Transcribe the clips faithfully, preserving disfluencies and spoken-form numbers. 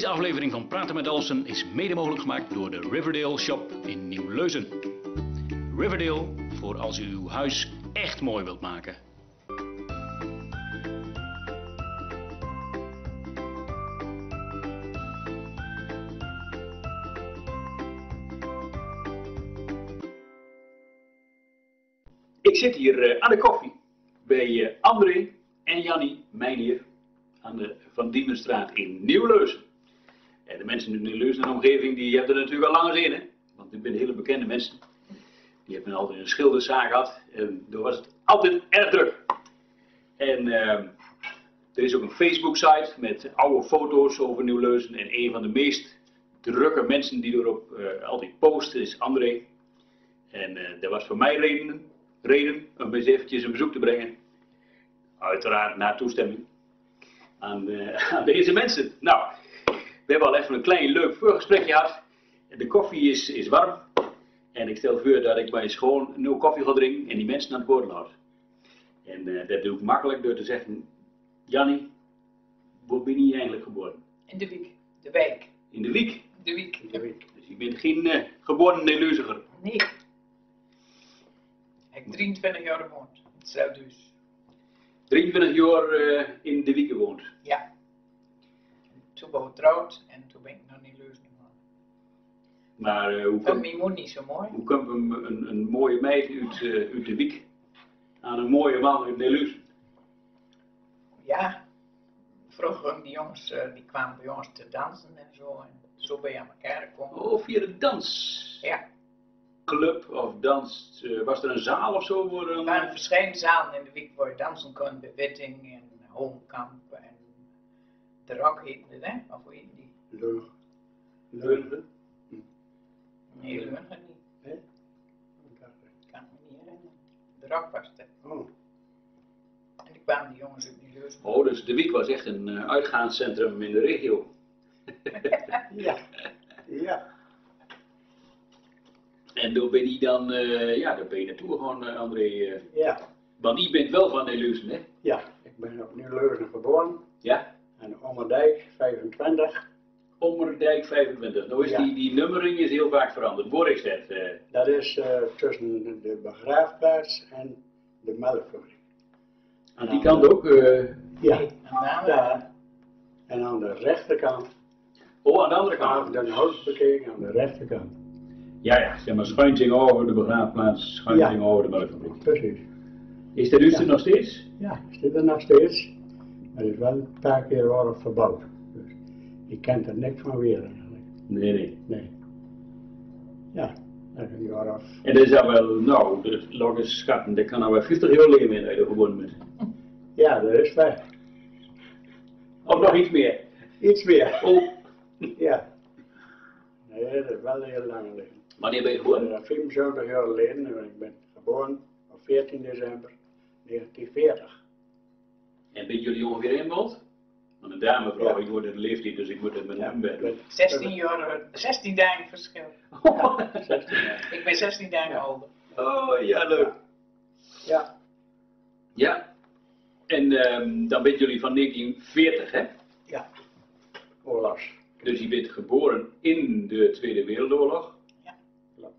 Deze aflevering van Praten met Dalfsen is mede mogelijk gemaakt door de Riverdale Shop in Nieuw-Leusen. Riverdale voor als u uw huis echt mooi wilt maken. Ik zit hier uh, aan de koffie bij uh, André en Jannie Meijnier aan de Van Diemenstraat in Nieuw-Leusen. En de mensen in Nieuw-Leusen en de omgeving die hebben er natuurlijk al langer in, hè? Want dit zijn hele bekende mensen. Die hebben altijd een schilderszaak gehad en daar was het altijd erg druk. En uh, er is ook een Facebook-site met oude foto's over Nieuw-Leusen en een van de meest drukke mensen die erop uh, altijd posten is André. En uh, dat was voor mij reden, reden om eens eventjes een bezoek te brengen. Uiteraard na toestemming aan, uh, aan deze mensen. Nou, we hebben al even een klein leuk voorgesprekje gehad. De koffie is, is warm. En ik stel voor dat ik maar eens gewoon nul koffie ga drinken en die mensen aan het woord laat. En uh, dat doe ik makkelijk door te zeggen, Jannie, waar ben je eigenlijk geboren? In de Wiek, de wijk. In de Wiek? De Wiek. In de Wiek. Dus je bent geen uh, geboren Nieuw-Leuziger? Nee. Ik heb drieëntwintig jaar gewoond in hetzelfde huis. drieëntwintig jaar uh, in de Wiek gewoond? Ja. Toen ben ik getrouwd en toen ben ik naar Nieuw-Leusen gegaan. Maar uh, hoe Dat komt mijn moeder niet zo mooi. hoe komt een, een, een mooie meid uit, uh, uit de Wiek aan een mooie man uit Nieuw-Leusen? Ja. Vroeger die jongens uh, die kwamen bij ons te dansen en zo. En zo ben je aan elkaar gekomen. Oh, via de dans? Ja. Club of dans, uh, was er een zaal of zo? Voor een... Er waren verschillende zalen in de Wiek waar je dansen kon. Bij Witting en Homekamp en de Rock heette het, hè? Of hoe heette die? Leugen. Leugen? Nee, Leugen niet. Nee? Ik kan me niet herinneren. De Rock was het. Oh. En die kwamen die jongens uit Nieuw-Leusen. Oh, dus de Wiek was echt een uh, uitgaanscentrum in de regio. Ja. Ja. En daar ben je dan, uh, ja, daar ben je naartoe gewoon, uh, André. Uh, Ja. want die bent wel van Nieuw-Leusen, hè? Ja. Ik ben op Nieuw-Leusen geboren. Ja? En Ommerdijk, vijfentwintig. Ommerdijk vijfentwintig. Nou is Ja. die, die nummering is heel vaak veranderd. Waar is dat? Uh, Dat is uh, tussen de begraafplaats en de melkfabriek. aan die kant ook? Uh, Ja. En daarna, Daar. En aan de rechterkant, oh, aan de andere vanaf kant? Den Hout bekeken, aan de rechterkant. Ja, ja, zeg maar schuin tegenover de begraafplaats, schuin Ja. tegenover de melkfabriek. Precies. Is dat dus Ja. er nog steeds? Ja, zit er nog steeds. Maar het is wel een paar keer worden verbouwd. Dus je kent er niks van weer eigenlijk. Nee, nee. Nee. Ja, dat is een jaar of... En dat is al wel, nou, de logisch schatten, dat kan al wel vijftig jaar leven in dat je er gewonnen bent. Ja, dat is waar. Of nog iets meer. Iets meer. Oh, Ja. Nee, dat is wel heel lang geleden. wanneer ben je Dat geboren? is vijfenzeventig jaar geleden en ik ben geboren op veertien december negentien veertig. En ben jullie ongeveer inwoond? Want een dame vrouw, Ja. ik word in de leeftijd, dus ik moet het met Ja, hem bij doen. zestien jaar, zestien dagen verschil. zestien jaar. Ik ben zestien dagen Ja. ouder. Oh, ja, leuk. Ja, Ja. En um, dan ben jullie van negentien veertig, hè? ja. Oorlogs. Dus je bent geboren in de Tweede Wereldoorlog. Ja. Klopt.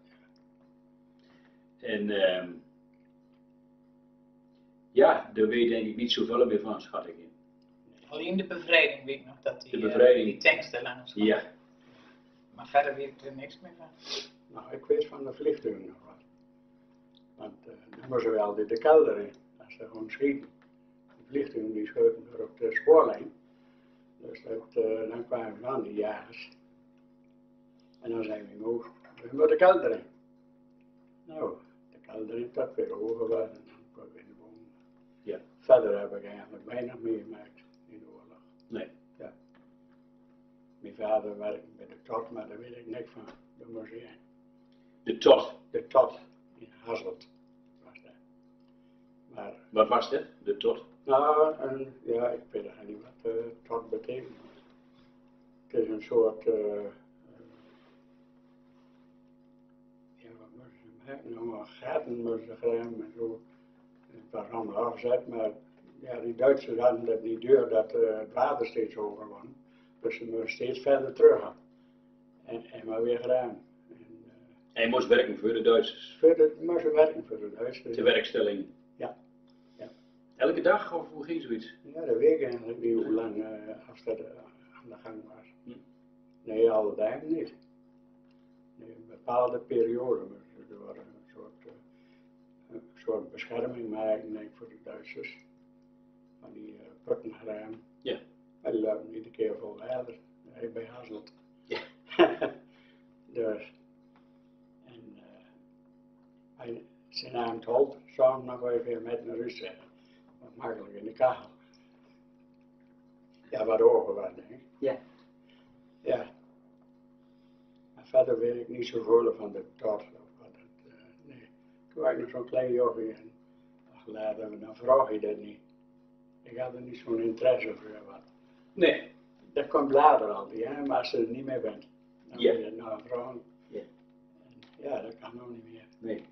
En um, ja, daar weet denk ik niet zoveel meer van, schat ik in. Alleen de bevrijding weet ik nog dat die, De bevrijding. uh, die tanks er langs gaan. Ja. Maar verder weet ik er niks meer van. Nou, ik weet van de vliegtuigen nog wat. Want uh, dan moesten we altijd de kelder in, als ze gewoon schieten. De vliegtuigen die schoten door op de spoorlijn. Dus dat, uh, dan kwamen we aan, die jagers. En dan zijn we moe, we moeten de kelder in. Nou, de kelder in, dat weer hoger was en dan kwamen we in de boom. Ja. Verder heb ik eigenlijk weinig meegemaakt in de oorlog. Nee. Ja. Mijn vader werkte bij de Tot, maar daar weet ik niks van. Dat moest je heen. De tot. De Tot in Hasselt was dat. Maar, Wat was dat? De tot? nou, en, ja, ik weet eigenlijk niet wat uh, Tot betekent. Het is een soort, uh, uh, ja, wat moesten ze maken? Nou, gaten moesten ze graven en zo. Het was allemaal afgezet, maar ja, die Duitsers hadden dat niet deur dat uh, het water steeds hoger was. Dus ze moeten steeds verder terug gaan. En, en maar weer ruim. En, uh, Hij moest werken voor de Duitsers. verder moest ze werken voor de Duitsers. De werkstelling. Ja. Ja. Elke dag of hoe ging zoiets? Ja, dat weet ik eigenlijk niet hoe lang uh, als dat uh, aan de gang was. Hm. Nee, alle dagen niet. Nee, een bepaalde periode. Door een soort, uh, een soort bescherming maken denk ik, voor de Duitsers. Van die uh, puttenruim. Ja. En die lopen iedere keer vol water. Hij bij Hasselt. Ja. Dus. En uh, hij zijn naam told, samen nog even met naar rust zeggen. Wat makkelijk in de kachel. Ja, wat ogen wat denk ik. Ja. Ja. Maar verder weet ik niet zoveel van de tot of wat het, uh, nee. Toen was ik nog zo'n klein jochie en ach, later, dan vraag je dat niet. Ik had er niet zo'n interesse voor wat. Nee. Dat komt later altijd, hè, maar als je er niet mee bent, dan Ja. moet je het nou vragen. Ja. En ja, dat kan ook niet meer. Nee.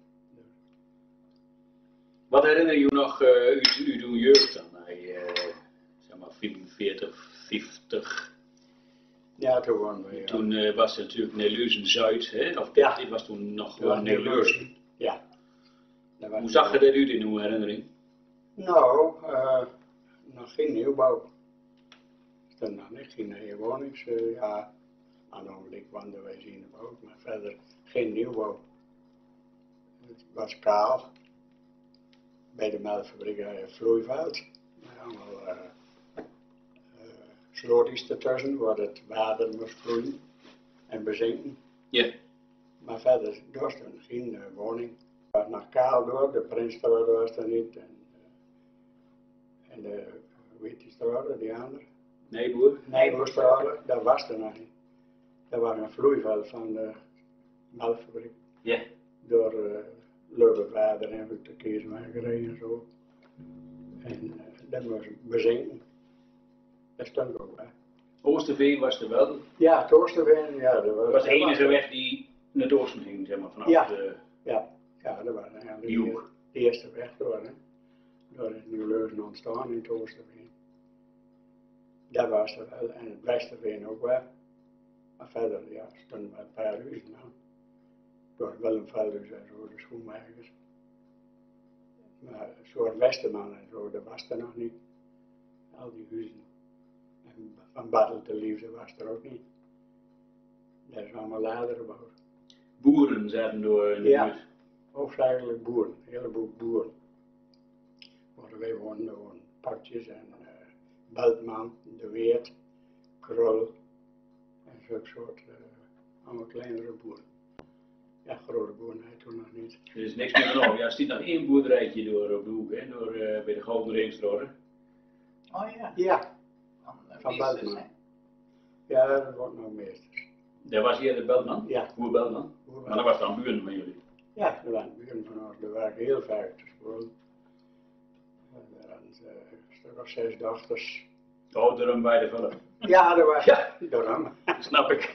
Wat herinner je nog uh, uit u, uw jeugd dan? Hij, uh, zeg maar vierenveertig, vijftig. Ja, toen woonden we, ja. Toen uh, was het natuurlijk Neerleuzen-Zuid, hè? Of Ja. dit was toen nog Ja, gewoon Neerleuzen. Ja. Dat was Hoe zag je dat uit in uw herinnering? Nou, uh, nog geen nieuwbouw. Er nog niet, geen nieuwe wonings, uh, ja. Aan het ogenblik woonden wij zien ook, maar verder geen nieuwbouw. Het was kaal. Bij de melkfabriek had je vloeiveld. Allemaal uh, uh, slootjes ertussen, waar het water moest vloeien en bezinken. Ja. Maar verder was er geen uh, woning. Het was nog kaal door, de Prinsstraat was er niet. En, uh, en de, hoe heet die straat, die andere? Nee, boer? Nijboerstraat, dat was er nog niet. Dat was een vloeiveld van de melkfabriek. Ja. Door uh, Leuvenwaarder en de keersmakerij en zo. En uh, dat moest bezinken. Dat stond ook wel. Oosterveen was er wel. Ja, het Oosterveen, ja. Dat was, Dat was de enige weg die naar het oosten ging, zeg maar, vanaf Ja. de... Ja, ja, dat was eigenlijk Die hoek. de eerste weg door. Hè. Door is Nieuw-Leuzen ontstaan in het Oosterveen. Dat was er wel. En het Westerveen ook wel. Maar verder, ja, stonden maar een paar huizen aan. Door Willem Veldhuis en zo, de schoenmakers. Maar een soort Westerman en zo, dat was er nog niet. Al die huizen. En van Battle de Liefde was er ook niet. Dat is allemaal later gebouwd. Boeren zaten door in de Ja. buurt. Hoofdzakelijk boeren, een heleboel boeren. Waar wij woonden, er woonden Partjes en uh, Beltman, De Weert, Krul en zo'n soort, uh, allemaal kleinere boeren. Ja, grote boeren had je toen nog niet. Er is niks meer aan over. Ja, er stiet nog één boerderijtje door op de hoek, hè, door, uh, bij de Gouden Ringstraat. Oh ja. Ja, Van, de Van meesters, Beltman. hè. ja, dat wordt nog meesters. Daar was hier de Beltman? Ja. Boer Beltman? Boer Maar dat was dan buren van jullie. Ja, er waren buren van ons, er waren heel vaak te school. Er waren uh, een stuk of zes dochters. Oh, door hem bij de vullen. Ja, dat was Ja. daarom. Snap ik.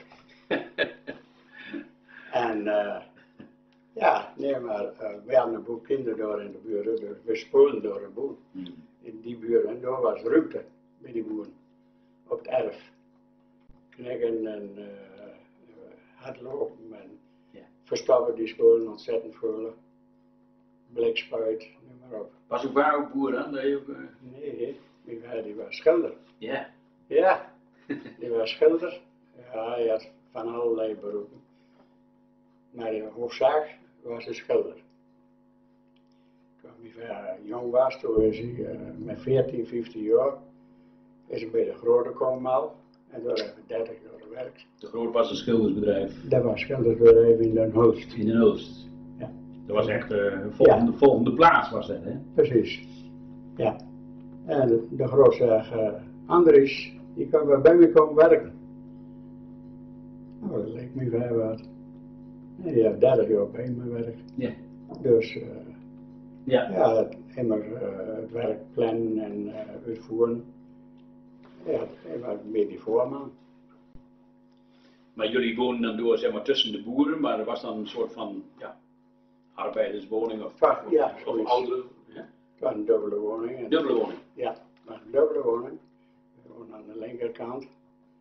En uh, ja, nee, maar uh, we hadden een boel kinderen door in de buren, dus we spoelden door een boel. Hmm. In die buren, en daar was ruimte bij die boeren. Op het erf. Knikken en uh, hardlopen en Ja. verstappen die scholen ontzettend veel. Blikspuit, noem maar op. Was ook waar ook boer aan? Dat je ook, uh... Nee, die, was- die was schilder. Ja. Ja, die was schilder. Ja, hij had van allerlei beroepen. Maar de hoofdzaak was een schilder. Toen hij jong was, toen is hij uh, met veertien, vijftien jaar, is hij bij de grote komen en daar hebben we dertig jaar gewerkt. De Groot was een schildersbedrijf. Dat was schildersbedrijf in Den Hulst. In Den Oost. Ja. Dat was echt de volgende, volgende plaats was dat, hè? Precies. Ja. En de, de grootzaak uh, Andries, die kwam bij me komen werken. Nou, dat leek me vrij wat. En die heeft dertig jaar bij me gewerkt. Ja. Dus uh, Ja. ja, het, immer uh, het werk plannen en uh, uitvoeren. Ja, hij was een beetje die voorman. Maar jullie woonden dan door, zeg maar, tussen de boeren, maar er was dan een soort van, ja, arbeiderswoning of, Ja, of, ja, of zoiets. oudere, ja? Het was een dubbele woning. En, Dubbele woning. Ja, het was een dubbele woning. We woonden aan de linkerkant.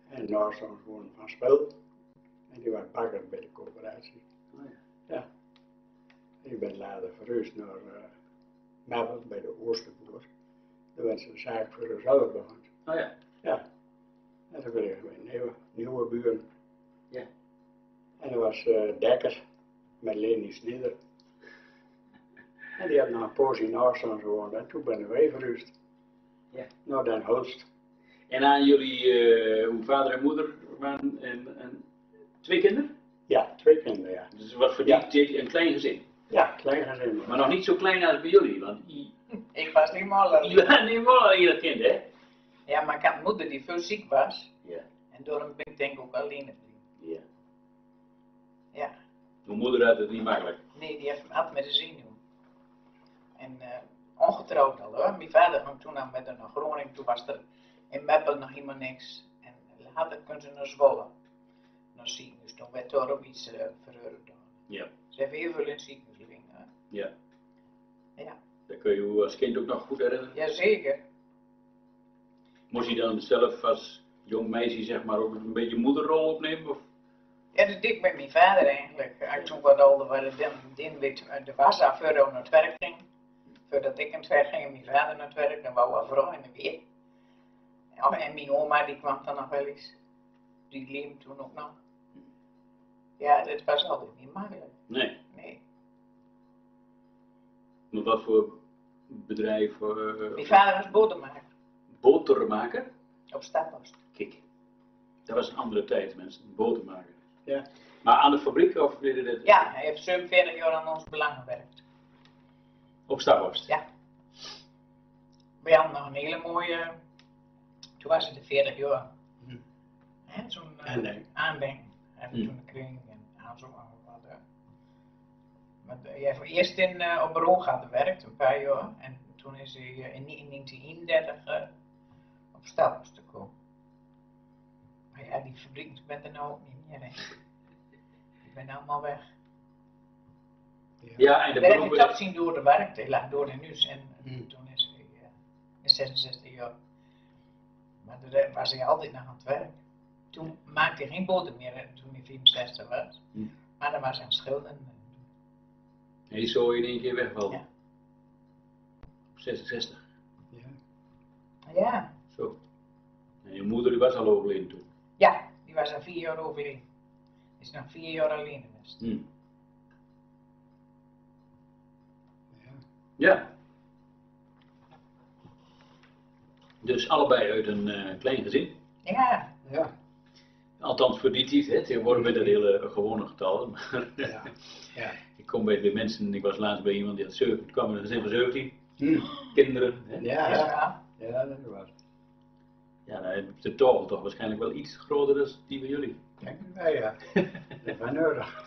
En Noorzoons woonde van Spel. En die was bakker bij de coöperatie. Oh, ja. Ja. Ik ben later verhuisd naar uh, Meppel bij de Oosterboer. Daar werd ze de zaak voor zichzelf begonnen. Oh ja. Ja. En toen kregen we nieuwe, nieuwe buren. Ja. En er was uh, Dekker met Leni Snieder. En die had nog een poos in Noorzoons gewoond. En toen ben wij verhuisd. Ja. Naar Den Hulst. En aan jullie, uh, uw vader en moeder waren en, en twee kinderen? Ja, twee kinderen, ja. Dus wat voor Ja. die een klein gezin. Ja, klein gezin. Maar nog niet zo klein als bij jullie, want i- Ik was niet mal. jullie waren niet wel alleen dat kind, hè? Ja, maar ik had een moeder die veel ziek was. Ja. En daarom ben ik denk ik ook alleen gebleven. Ja. Ja. Uw moeder had het niet makkelijk. Nee, die heeft had met de zenuw. En uh, ongetrouwd al hoor. Mijn vader kwam toen aan met haar naar Groningen. Toen was er in Meppel nog helemaal niks. En later kon ze naar Zwolle. Naar het ziekenhuis. Toen werd er ook iets uh, verheurd. Ja. Ze heeft heel veel in het ziekenhuis liggen. Hè. Ja. Ja. Dat kun je je als kind ook nog goed herinneren. Jazeker. Moest je dan zelf als jong meisje zeg maar ook een beetje moederrol opnemen? Of? Ja, dat deed ik met mijn vader eigenlijk. Als ik toen wat ouder was, dan deed ik de was af voordat we naar het werk ging. Voordat ik aan het werk ging en mijn vader naar het werk, dan wou we vrouw in de weer. En mijn oma die kwam dan nog wel eens. Die leefde toen ook nog. Ja, dat was altijd niet makkelijk. Nee. Nee. Maar wat voor bedrijf? Uh, Mijn vader was botermaker botermaker? op Staphorst. Kijk, dat was een andere tijd mensen, botermaker. Ja. Maar aan de fabriek of deed je dat? Ja, hij heeft zevenenveertig jaar aan ons belang gewerkt. Op Staphorst? Ja. We hadden nog een hele mooie, toen was het de veertig jaar. Hm. Hè, zo'n uh, Aandenken. aandenken hebben we Hm. toen gekregen en aanzoek aan wat. Uh, maar uh, hij heeft eerst in, uh, op bureau gehad gewerkt, een paar jaar. En toen is hij uh, in negentien eenendertig uh, op Staphorst gekomen. Maar ja, die fabriek bent er nou ook niet meer. Hè. Die ben allemaal weg. Ja, en de We hebben beroepen. het zien door de werk, hij lag door de nieuws en Hm. toen is hij uh, in zesenzestig jaar. Maar daar was hij altijd nog aan het werk. Toen maakte hij geen boter meer hè, toen hij vierenzestig was. Hm. Maar dan was hij aan het schilderen. En die zou in één keer wegvallen. Ja. Op zesenzestig. Ja. Ja, Zo. En je moeder die was al overleden toen. ja, die was al vier jaar overleden. Die is nog vier jaar alleen geweest. Hm. Ja. Ja. Dus allebei uit een uh, klein gezin. Ja, Ja. Althans voor die tijd, hè. Tegenwoordig met dat hele gewone getallen. Maar Ja. Ja. ik kom bij de mensen, ik was laatst bij iemand die had zeven, het kwam in een gezin van zeventien Hm. kinderen. Hè. Ja, ja. ja. ja. Ja, dat was het. Ja, dan heb de tortel toch waarschijnlijk wel iets groter dan die bij jullie. Denk ik wel, ja. Dat was nodig.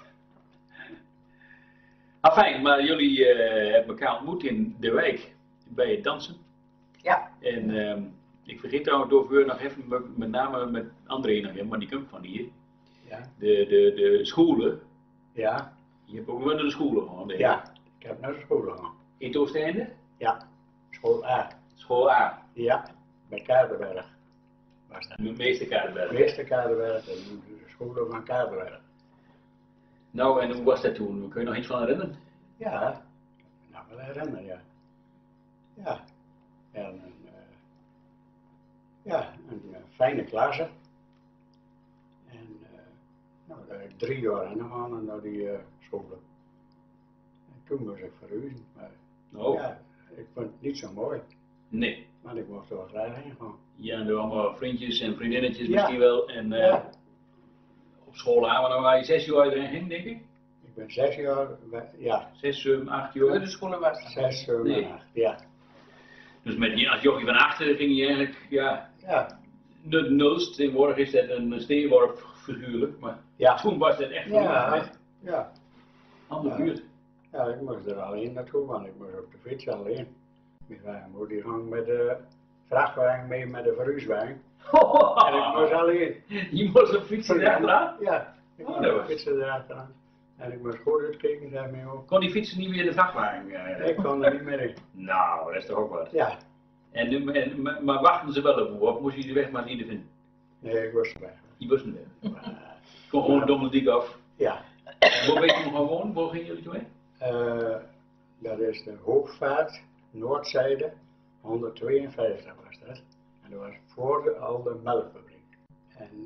Ah, fijn, maar jullie uh, hebben elkaar ontmoet in de wijk bij het dansen. Ja. En uh, ik vergeet trouwens door nog even, met, met name met André nog even, maar die komt van hier. Ja. De, de, de scholen. Ja. Je hebt ook wel naar de scholen gehad, denk ik. Ja. Ik heb naar de school gegaan. In het Oosteinde? Ja. School A. School A. Ja. Bij Kaardenberg. Was dat. De meeste Kaartenberg. De eerste Kaardenberg en de scholen van Kaardenberg. Nou, en hoe was dat toen? Kun je nog iets van herinneren? Ja. Nou, wel herinneren, ja. Ja. En een, uh, ja, een uh, fijne klasse. En uh, nou, daar heb ik drie jaar aan gegaan naar die uh, scholen. En toen moest ik verhuizen. Maar Oh, ja, ik vond het niet zo mooi. nee. Maar ik mocht er wel graag heen gaan. Ja, en er waren allemaal vriendjes en vriendinnetjes Ja. misschien wel. En uh, Ja. op school aan, maar dan waren je zes jaar erin ging, denk ik. Ik ben zes jaar, bij- ja, Zes, zeven, acht Door jaar. de scholen was dat. zes, zeven Nee. en acht, ja. Dus met, je- als jochie van achter ging je eigenlijk, ja, Ja, de nulst. Tegenwoordig is dat een steenworp figuurlijk, maar ja. toen was dat echt Ja, een ja. andere Ja. buurt. Ja, ik moest er alleen naartoe, want ik moest op de fiets alleen. Mijn vader moest die gang met de vrachtwagen mee met de verhuiswagen. En ik moest alleen. Je moest op fietsen erachteraan? Ja, ik Oh, moest dat op was- fietsen erachteraan. En ik moest goed uitkijken, zei mij ook. Kon die fietsen niet meer in de vrachtwagen? eh? Ik kon er niet meer in. Nou, dat is toch ook wat. Ja, En, nu- en, maar maar wachten ze wel op, of moest je de weg maar niet vinden? Nee, ik was weg. Die was niet weg. Maar, Kom gewoon de Dommeldiek af. ja, En waar ben je toen gaan wonen? Waar gingen jullie toen heen? uh, dat is de Hoogvaart, Noordzijde, honderdtweeënvijftig was dat. En dat was voor de oude melkfabriek. En uh,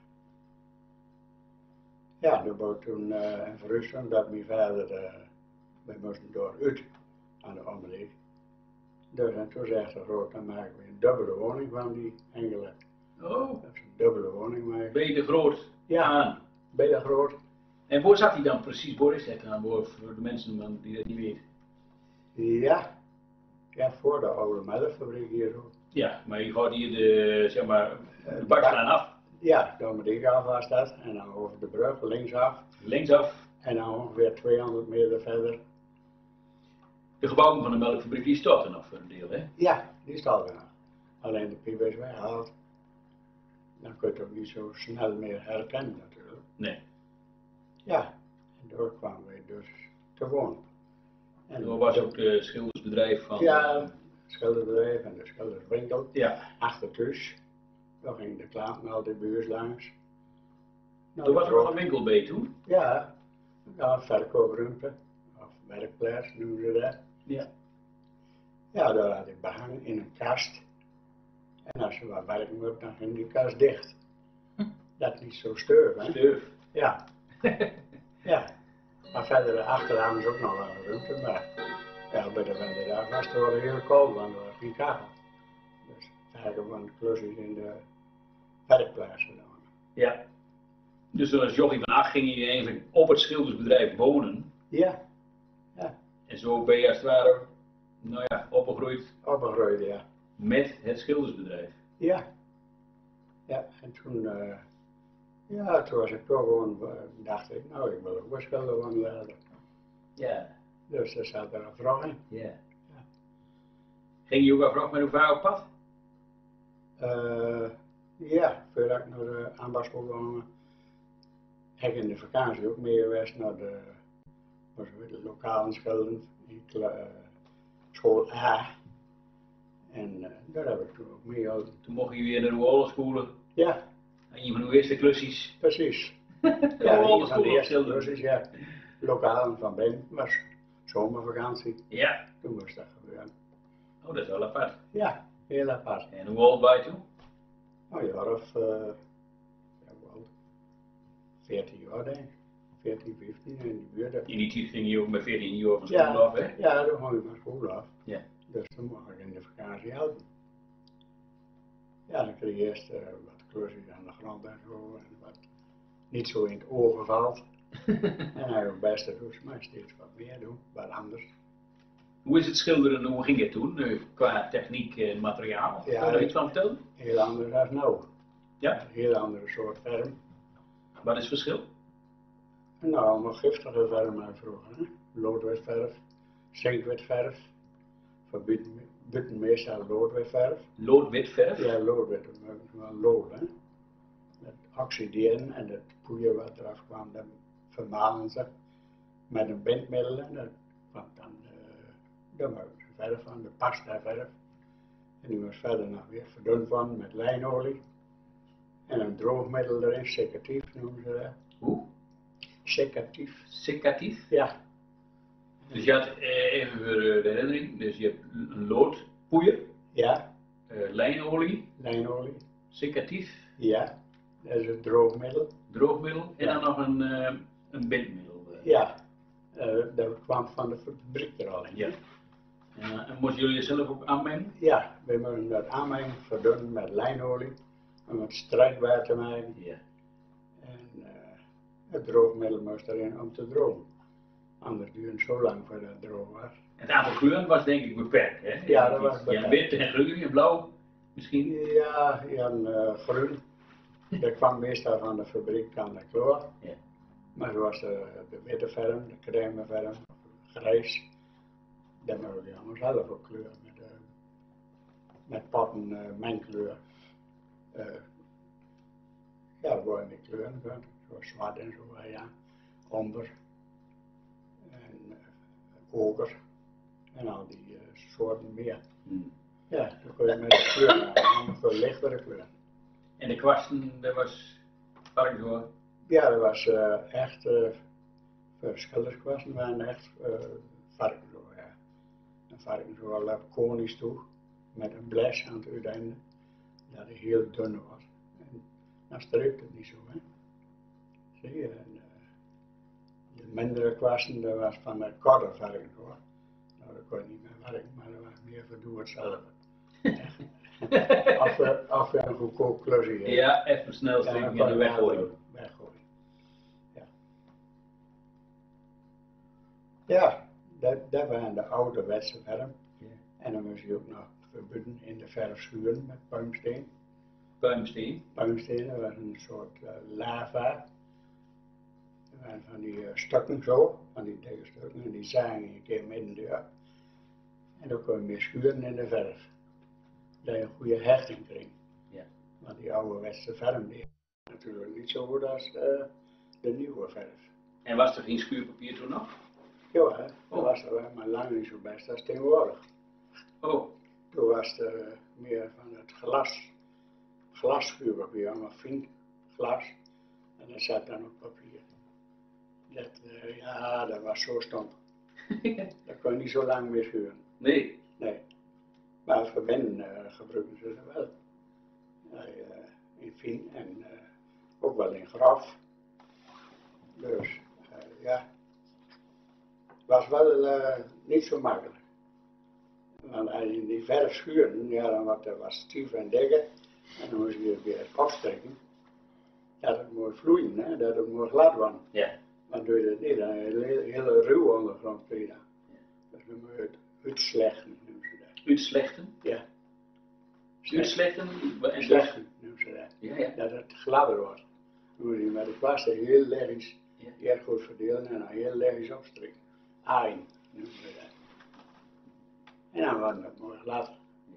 ja, dat was toen uh, in Rusland dat mijn vader, uh, wij moesten door uit aan de omleeg. Dus en toen zegt de groot, dan maken we een dubbele woning van die Engelen. Oh, Dat is een dubbele woning maken. ben je de groot Ja. aan? Ben je groot? En waar zat hij dan precies? Waar is dat dan? Waar, voor de mensen dan die dat niet weten. Ja. Ja, voor de oude melkfabriek hier zo. Ja, maar je gaat hier de, zeg maar, de de bakslaan af. Ja, door mijn dik af was dat. En dan over de brug linksaf. Linksaf. En dan ongeveer tweehonderd meter verder. De gebouwen van de melkfabriek die staat er nog voor een deel, hè? Ja, die staat er nog. Alleen de piep is weggehaald. Dan kun je het ook niet zo snel meer herkennen natuurlijk. Nee. Ja, en daar kwamen we dus te wonen. En En was ook de schildersbedrijf van... Ja, het schildersbedrijf en de schilderswinkel. Ja. Achter thuis. Daar ging de klanten altijd bij ons langs. Nou, Er was dat ook nog een winkel bij toen. Ja, ja, verkoopruimte. Of werkplaats noemen ze dat. Ja. Ja, daar had ik behang in een kast. En als je wat werken moet, dan ging die kast dicht. Dat niet zo steuren, hè? Steuf. Ja. Ja. Maar verder achteraan is ook nog wel een ruimte, maar ja, bij de winterdag was het wel heel koud, want er was geen kachel. Dus eigenlijk van de klusjes in de werkplaats gedaan. Ja. Dus als jochie van acht ging je eigenlijk op het schildersbedrijf wonen. Ja. Ja. En zo ben je als het ware, nou ja, opgegroeid Opgegroeid, ja. met het schildersbedrijf. Ja. Ja, en toen, uh, ja, toen was ik toch gewoon, uh, dacht ik, nou, ik wil ook wel schilderen van laten. Ja. Dus er zat er een vrouw in. Ja. Ging je ook afvragen met hoe vaak op pad? Uh, ja, voordat ik naar de ambachtsschool kwam, heb ik in de vakantie ook mee geweest naar de, wat zo, de lokale schilderen, in uh, school A. En uh, daar heb ik toen ook mee gehouden. Toen mocht je weer naar de oorlogscholen. Ja, En een van de eerste klusjes. precies. De Ja, een van oorlogscholen de op eerste schilderen. cursus, ja. Lokaal van Ben was zomervakantie. Ja. Toen was dat gebeurd. Oh, dat is wel apart. Ja, heel apart. En hoe oud ben je toen? Nou, een jaar of, uh, ja, hoe oud? veertien jaar denk ik. veertien, vijftien in die buurt. In die tijd ging je ook met veertien jaar van school Ja, af, hè? ja, toen ging ik van school af. Ja. Dus toen mocht ik in de vakantie helpen. Ja, dan kreeg je eerst uh, wat klusjes aan de grond en zo. En wat niet zo in het ogen valt. En hij ook best dat doet, maar steeds wat meer doen, wat anders. Hoe is het schilderen, hoe ging het toen, uh, qua techniek en materiaal? Ja, Kun je daar iets van vertellen? Heel anders dan nou. Ja. Een heel andere soort verf. Wat is het verschil? Nou, allemaal giftige verf maar vroeger. Hè? Loodwitverf, zinkwitverf, voor buiten, buiten meestal loodwitverf. Loodwit verf? Ja, loodwit, dat is wel lood, hè. Dat oxideren en dat poeier wat eraf kwam, dat vermalen ze met een bindmiddel en dat kwam dan de, de verf van, de pasta verf. En die was verder nog weer verdund van met lijnolie. En een droogmiddel erin, secatief noemen ze dat. Hoe? Secatief. Secatief? Ja. Dus je had, eh, even voor uh, de herinnering, dus je hebt een loodpoeier, Ja, uh, lijnolie, lijnolie. secatief, Ja, dat is een droogmiddel. droogmiddel en Ja. dan nog een, uh, een bindmiddel. Uh. Ja, uh, dat kwam van de fabriek er al in. Ja. Uh, en moesten jullie zelf ook aanmengen? Ja, we moeten dat aanmengen, verdunnen met lijnolie, om het strijkbaar te maken. Ja. En uh, het droogmiddel moest erin om te drogen. Anders duurde het zo lang voordat het droog was. Het aantal kleuren was denk ik beperkt, hè? Ja, dat was beperkt. Ja, wit en groen en blauw misschien? Ja, en uh, groen. Dat kwam meestal van de fabriek aan de kleur. Ja. Maar zoals de, de witte verf, de crème verf, grijs, dat mogen we allemaal zelf ook kleuren. Met, uh, met potten uh, mengkleur. Uh, ja, waar die kleuren kunt. Zoals zwart en zo, ja. Omber. En uh, oger. En al die uh, soorten meer. Hmm. Ja, dan kun je met de kleuren maken, nog veel lichtere kleuren. En de kwasten, dat was varkenshoor. Ja, dat was uh, echt, uh, verschillerskwasten waren echt uh, varkenshoor, ja. Een varkenshoor liep konisch toe, met een bles aan het uiteinde, dat hij heel dun was. En dan streekt het niet zo, hè. Zie je, en, uh, de mindere kwasten, dat was van de korte varkenshoor. Nou, dat kon je niet meer werken, maar dat was meer voor doe het zelf. Of, of we een goedkoop klusje hebben. Ja, even snel strikken en weggooien. Weggooien. Ja, ja dat, dat waren de ouderwetse verf. Ja. En dan moest je ook nog verbinden in de verf schuren met puimsteen. Puimsteen? Puimsteen, dat was een soort uh, lava. Dat waren van die uh, stukken zo, van die dikke stukken, en die zagen je een keer midden deur. En dan kon je meer schuren in de verf. Dat je een goede hechting kreeg. Ja. Want die ouderwetse verf die is natuurlijk niet zo goed als uh, de nieuwe verf. En was er geen schuurpapier toen nog? Ja, hè? Oh. Dat was er wel, maar lang niet zo best als tegenwoordig. Oh. Toen was het uh, meer van het glas, glasschuurpapier, allemaal fijn glas. En dat zat dan op papier. Dat, uh, ja, dat was zo stom. Dat kon je niet zo lang meer schuren. Nee. Nee. Maar verbinden uh, gebruiken ze er wel. Uh, in fijn en uh, ook wel in grof. Dus uh, ja, het was wel uh, niet zo makkelijk. Want als je in die verf schuren, ja, dan was het was stief en dikker. En dan moest je weer afstrekken. Dat het mooi vloeien, hè? Dat het mooi glad was. Ja. Dan doe je dat niet, dan heb je een hele ruwe ondergrond. Ja. Dus dan moet je het uitslechten, noemen ze dat. Uitslechten? Ja. Uitslechten? En Slechten noemen ze dat. Ja, ja. Dat het gladder wordt. Dan moet je met de kwasten heel lichtjes, Ja. eerst goed verdelen en dan heel lichtjes opstrekken. Aaien noemen ze dat. En dan wordt het mooi glad.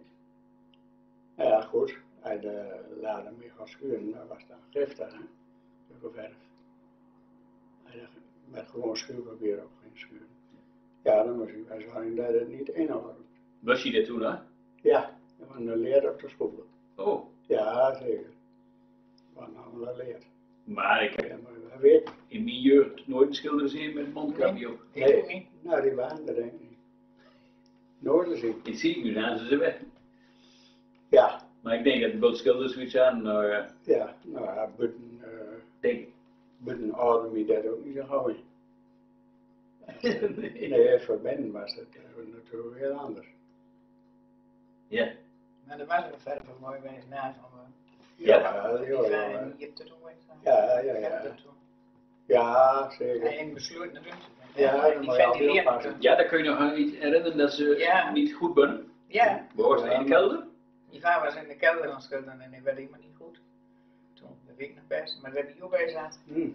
Ja goed, als je de lader mee gaat schuren, dan was dat giftig, hè, de verf. Als je met gewoon schuurpapier op ging schuren. Ja, dan moest je wel zorgen dat het niet inhoudt. Was je dat toen, hè? Ja, dat was een leer op de school. Oh. Ja, zeker. Dat was allemaal leer. Maar ik heb Dat moet je wel weten. in mijn jeugd nooit een schilder gezien met een mondkapje op. Ik ook niet. Nou, die waren er denk ik niet. Nooit gezien. Ik zie nu gaan ze ze weg. Ja, Maar ik denk dat de bootschilders zoiets aan, nou ja, ja, nou ja, buiten, uh, denk buiten adem je dat ook niet zo gauw in. nee. Nee, voor Ben was het uh, natuurlijk heel anders. Ja. Maar er was een verf mooi bij na van me. Ja. Ja, Die ja, ja. waren hier te doen. Ja, ja, ja. Ja, zeker. En in besloten ruimte. Ja, dan die moet je altijd ventileren. oppassen. Ja, daar kun je nog aan iets herinneren dat ze Ja. niet goed ben. Ja, Waar was het in de kelder? die vader was in de kelder aan het schilderen en die werd helemaal niet goed. Toen, dat weet ik nog best, maar dat hij ook bij zat. Hm.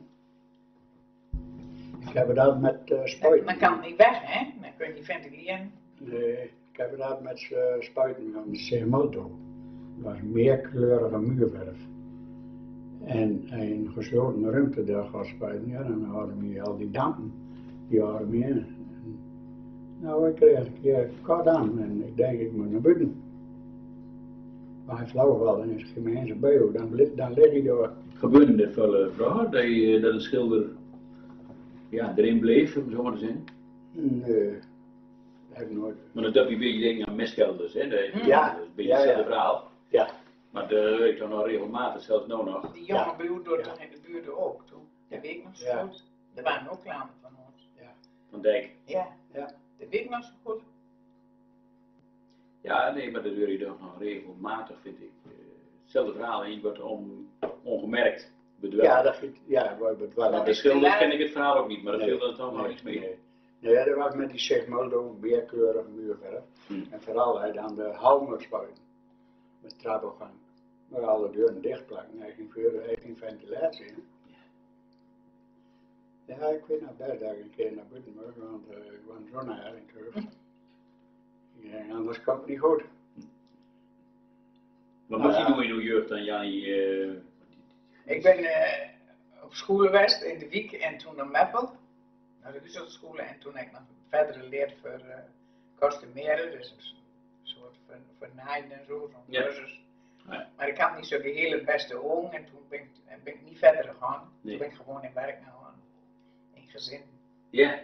Ik heb het altijd met uh, spuiten. Dan kan het niet weg, hè? Dan kun je niet ventileren. Nee, ik heb het altijd met uh, spuiten van Semoto. Dat was meerkleurige muurverf. En in een gesloten ruimte daar gaat spuiten, ja, dan hadden we al die dampen, die hadden we in. En, nou, ik kreeg een keer koud aan en ik denk ik moet naar buiten. Maar hij flauw valt en is geen mensen bij jou, dan, li- dan lig je daar. Gebeurde dit wel uh, vroeger, dat, je, dat een schilder ja, erin bleef, om zo maar te zeggen? Nee, dat heb ik nooit. Maar dat heb je een beetje denk aan mestkelders, hè? Dat, Ja, dat is een beetje ja, ja. hetzelfde verhaal. Ja, Maar dat weet ik dan nog regelmatig, zelfs nu nog. Die jonge Ja. broer doet Ja. toch in de buurt ook, toen. Dat weet ik nog zo Ja. goed. Er waren ook klanten van ons. Van Dijk. Ja, ja. dat weet ik nog zo goed. Ja, nee, maar dat doe je toch nog regelmatig, vind ik. Uh, hetzelfde verhaal, en je wordt on, ongemerkt bedwelmd. Ja, dat giet, ja, waar we het wel Maar aan. de schilder ken ik het verhaal ook niet, maar dat Nee, scheelde er toch nog nee, iets mee. Nee, nee, dat was met die Segmoldo meerkleurige muurverf. Hm. En vooral hij dan de halmerspuiten. Met trappengang. Maar alle deuren dichtplakken, hij ging voor, hij ging ventilatie. Hè? Ja, ik weet nog best dat ik een keer naar buiten moest, want uh, ik was zo naar in terug. Ja, anders kan het niet goed. Wat Nou moest je ja. doen in je jeugd dan, Jannie? Uh, Ik ben uh, op school geweest in de Wiek en toen naar Meppel, naar de Huishoudschool en toen heb ik nog verder geleerd voor uh, kostumeren, dus een soort van, van naaien en zo, zo'n Ja. cursus. Ja. Maar ik had niet zo de hele beste ogen en toen ben ik, ben ik niet verder gegaan. Nee. Toen ben ik gewoon in werk gegaan. In gezin. Ja.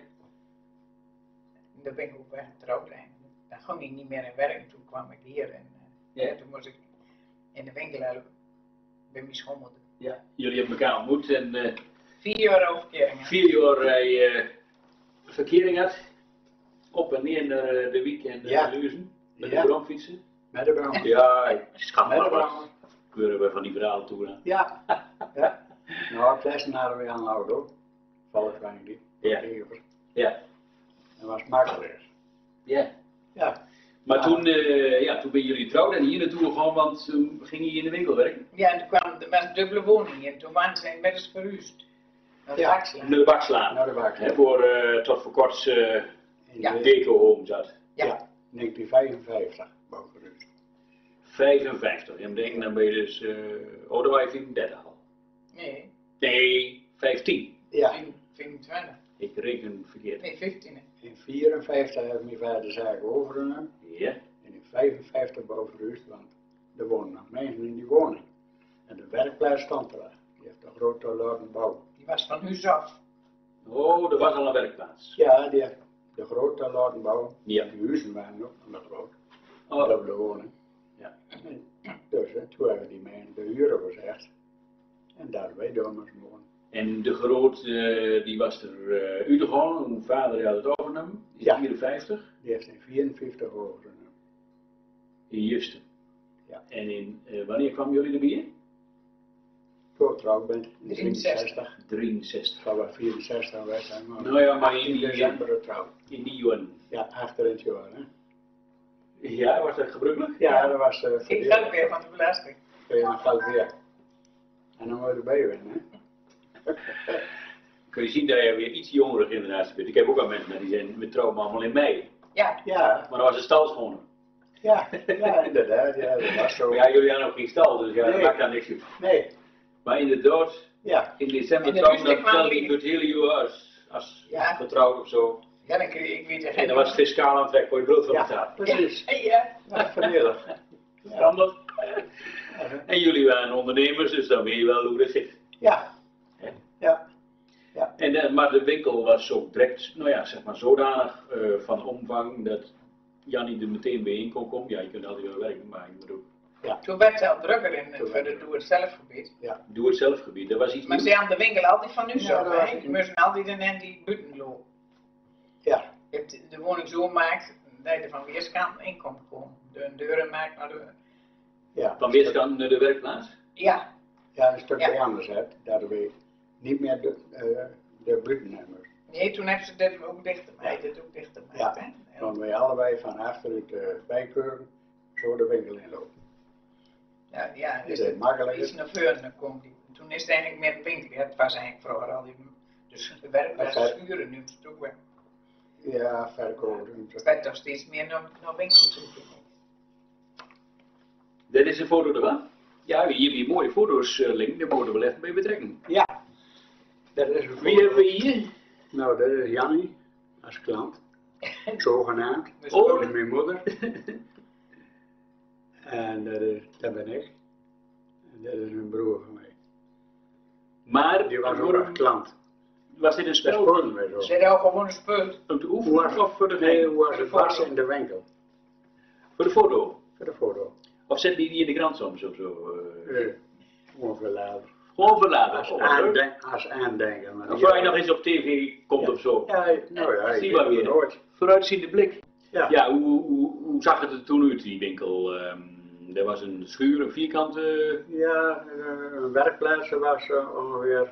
En daar ben ik ook weer getrouwd eigenlijk. Dan ging ik niet meer in werk. Toen kwam ik hier en uh, Ja. toen moest ik in de winkel helpen. Bij mijn schoonmoeder. Ja. Jullie hebben elkaar ontmoet en uh, Vier jaar overkeringen. vier jaar uh, uh, verkering had. Op en neer naar uh, de weekend uh, Ja. Leuzen. Met Ja. de bromfietsen. Met de brand. Ja, ik schat Met de maar wat. brand. Keuren we van die verhalen toe. Hè? Ja. Ja. Nou, testen hadden we aan de auto. Volgens mij niet. Ja. Ja. Dat was makkelijker. Ja. Ja. Maar Ja. toen, uh, ja, toen ben jullie getrouwd en hier naartoe gegaan, want toen ging je in de winkel werken. Ja, en toen kwam er was een dubbele woning en toen waren ze inmiddels verhuisd. Naar de Ja. Axelen. Naar de bakslaan. Naar de bak. Hè, voor uh, tot voor kort uh, In Ja. de- Deco Home zat. Ja. Ja. negentien vijfenvijftig. Bovenrust. vijfenvijftig. En bedenken dan ben je dus, uh, oh dan was je vierendertig al. Nee, Nee, vijftien. Ja. vijfentwintig. Ik reken verkeerd. Nee, vijftien. In vierenvijftig heb ik mijn vader de zaak overgenomen. Ja. En in vijfenvijftig bovenrust, want er wonen nog mensen in die woning. En de werkplaats stond er. Die heeft een grote laten bouw. Die was van huis af. Oh, er was al een werkplaats. Ja, die heeft de grote laten bouw. Ja. Die huizen waren ook nog groot. Oh, Dubbele woning. ja. En dus hè, toen hebben die mensen de huren gezegd. En daar wij domers wonen. En de groot, uh, die was er uh, uitgegaan, uw vader had het overgenomen. In Ja. vierenvijftig. Die heeft in vierenvijftig overgenomen. In Justen. Ja. En in, uh, wanneer kwamen jullie erbij? Toen ik getrouwd ben, in drieënzestig. drieënzestig. drieënzestig. Ik zal wel vierenzestig weg zijn, maar Nou ja, maar in in die, december getrouwd. in die jaren. Ja, achter het jaar. Hè. Ja, was dat gebruikelijk? Ja, dat was uh, Ik verdeeld. geld weer van de belasting. Kun je nog geld weer. En dan moet je erbij winnen. Hè. Kun je zien dat je weer iets jongere generatie bent. Ik heb ook al mensen maar die zijn met trouwen allemaal in mei. Ja, Ja, Maar dan was het stalschonen. ja, ja, inderdaad. Ja, dat was zo. Maar ja, jullie hadden nog geen stal, dus ja, dat Nee. maakt daar niks uit. Nee, Maar inderdaad, ja, in december In de trouwen, dan Russen kwamen telde ik die- het hele jaar als, als Ja. getrouwd of zo. ja dan kreeg ik weet er En geen. dan was het fiscaal aantrek voor je brood van ja, betaald. precies. Ja, ja. Ja, voordelig. Ja. Verstandig. En jullie waren ondernemers, dus dan weet je wel hoe dat zit. Ja, Hè? ja, En, eh, maar de winkel was ook direct, nou ja, zeg maar zodanig eh, van omvang dat Jannie er meteen bij in kon komen. Ja, je kunt altijd wel werken, maar je moet ook Toen werd ze al drukker in Toen voor werd de het- doe-het-zelf-gebied. doe het zelf gebied. Dat was iets Maar nieuws. ze hadden de winkel altijd van huis Ja, af. dat was hè. het. Je moest altijd in die buiten lopen. ja, Je hebt de woning zo gemaakt dat je er van weerskanten in kon komen. De deuren maakt naar de. ja. Van weerskant naar de werkplaats. Ja, Ja, een stukje Ja. anders, hè. Dat we niet meer de, uh, de buitennemers. nee, toen hebben ze dit ook dichter gemaakt. Dit ook dichter gemaakt. Ja. hè. En- Dan wij allebei van achteruit de bijkeuren zo de winkel inlopen. Ja, ja, Is dus het makkelijker? iets naar voren komt. die- Toen is het eigenlijk meer een winkel. Het was eigenlijk vroeger al die. Dus de werkplaats Oké. schuren nu is het ook weer. Ja, verkopen. Het werd toch steeds meer naar, naar winkel toe. vind ik. Dit is een foto ervan. Ja, hier heb je mooie foto's, uh, Link. Daar moeten we wel even bij betrekken. Ja, dat is een Wie hebben we hier? Nou, dat is Jannie als klant. Zogenaamd. Dus Oh. Dat is mijn moeder. En dat, is, dat ben ik. En dat is een broer van mij. Maar, Die was ook waarom- een klant. was dit een Dat spel sporen wij zo. Ze hadden ook gewoon een speut. om te Hoe oefenen was, of voor de, nee, gein? hoe was het Voor de was foto. in de winkel. Voor de foto? Voor de foto. Of zet die die in de krant soms of zo? eh? Eh, Ongeveer later. Gewoon verlaten. Als, Oh, leuk. aanden, als aandenken. Maar Of die- waar je nog eens op tv komt Ja. of zo. Ja, nou ja, Zie ik maar weet weer. het nooit. Vooruitziende blik. Ja. Ja, hoe, hoe, hoe zag het er toen uit, die winkel? Ehm er was een schuur, een vierkante. Ja, eh, een werkplaats was eh, ongeveer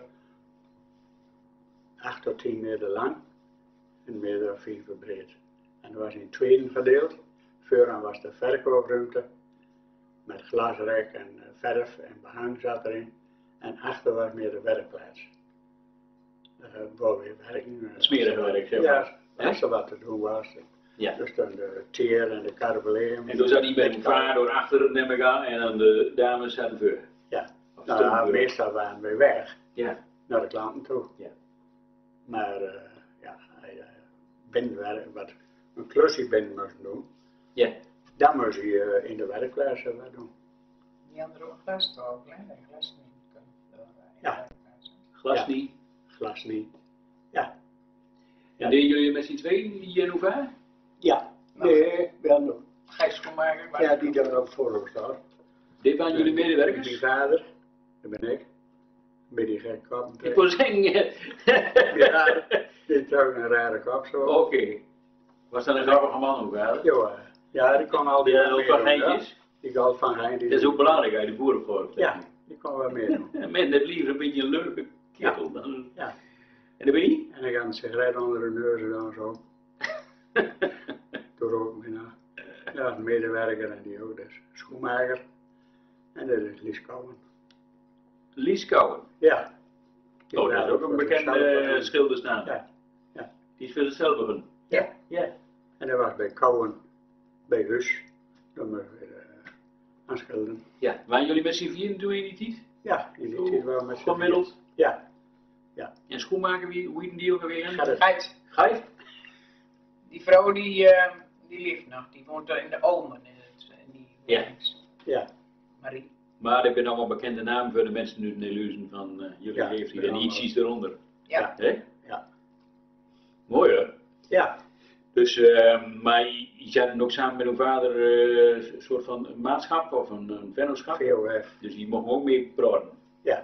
acht tot tien meter lang en meer dan vier breed. En dat was in tweeën verdeeld. Vooraan was de verkoopruimte met glasrek en eh, verf en behang zat erin. En achter was meer de werkplaats. Uh, waar weer werken. eh, Smerige als er werk, zeg wat- maar. Ja, als er wat te doen was. Ja. Dus dan de teer en de carboleum. En toen zat hij met een vaar door achter neem ik aan en dan de dames zaten voor. Ja, Of nou, stonden ja, voor. meestal waren we weg. Ja. Naar de klanten toe. Ja. Maar uh, ja, hij uh, binnenwerk, wat een klusje binnen moest doen, Ja. dan moest hij uh, in de werkplaats uh, wat doen. Die hadden er ook glas toch, hè? Dat glas niet kunnen. Ja. Glas Ja. niet. Glas niet. Ja. En deden jullie met z'n tweeën die Jenova? Ja. Nee, wel nog. Gijs Schoenmaker. was Ja, er die ook. daar ook voor staat. Dit waren jullie medewerkers? Die vader, dat ben ik. Met die gekke kop. Ik wil zeggen. Die vader, die heeft ook een rare kop zo. Oké. Was dat een grappige man ook, hè? Ja, ja, die kon al die Ja, wel ook wat meedoen, ja. geintjes. Die galt van geintjes. Dat is ook belangrijk uit de boerenvolk. Ja, die kon wel meedoen. En men heeft liever een beetje een leuke kerel dan. Ja. En dat ben je? En dan gaat een sigaret onder de neus en dan zo. Toen rook ik na. Ja, een medewerker en die ook, dus schoenmaker. En dat is Lies Kouwen. Lies Kouwen. Ja. Die Oh, dat is ook een voor bekende zichzelf, uh, schildersnaam. Ja, ja. Die is voor zichzelf begonnen. Ja. Ja. En dat was bij Kouwen, bij Hus. Dan mogen we weer uh, aanschilderen. Ja. Waren jullie met z'n vieren toen in die tijd? Ja, die ziet het wel met z'n Gemiddeld. vier. Ja. Ja. En schoenmaker, wie, hoe heet die ook alweer? Gerrit. Gijs, Gijs? die vrouw die, uh, die leeft nog, die woont daar in de Olmen. In het, in die Ja. woonings. Ja. Marie. Maar ik ben allemaal bekende namen voor de mensen nu de illusie van uh, jullie Ja, heeft ja, en allemaal. ietsjes eronder. Ja. Hè? Ja. Mooi hoor. Ja. Dus, uh, maar je je zat dan ook samen met uw vader uh, een soort van een maatschap of een, een vennootschap. V O F. Dus die mocht ook mee praten. Ja.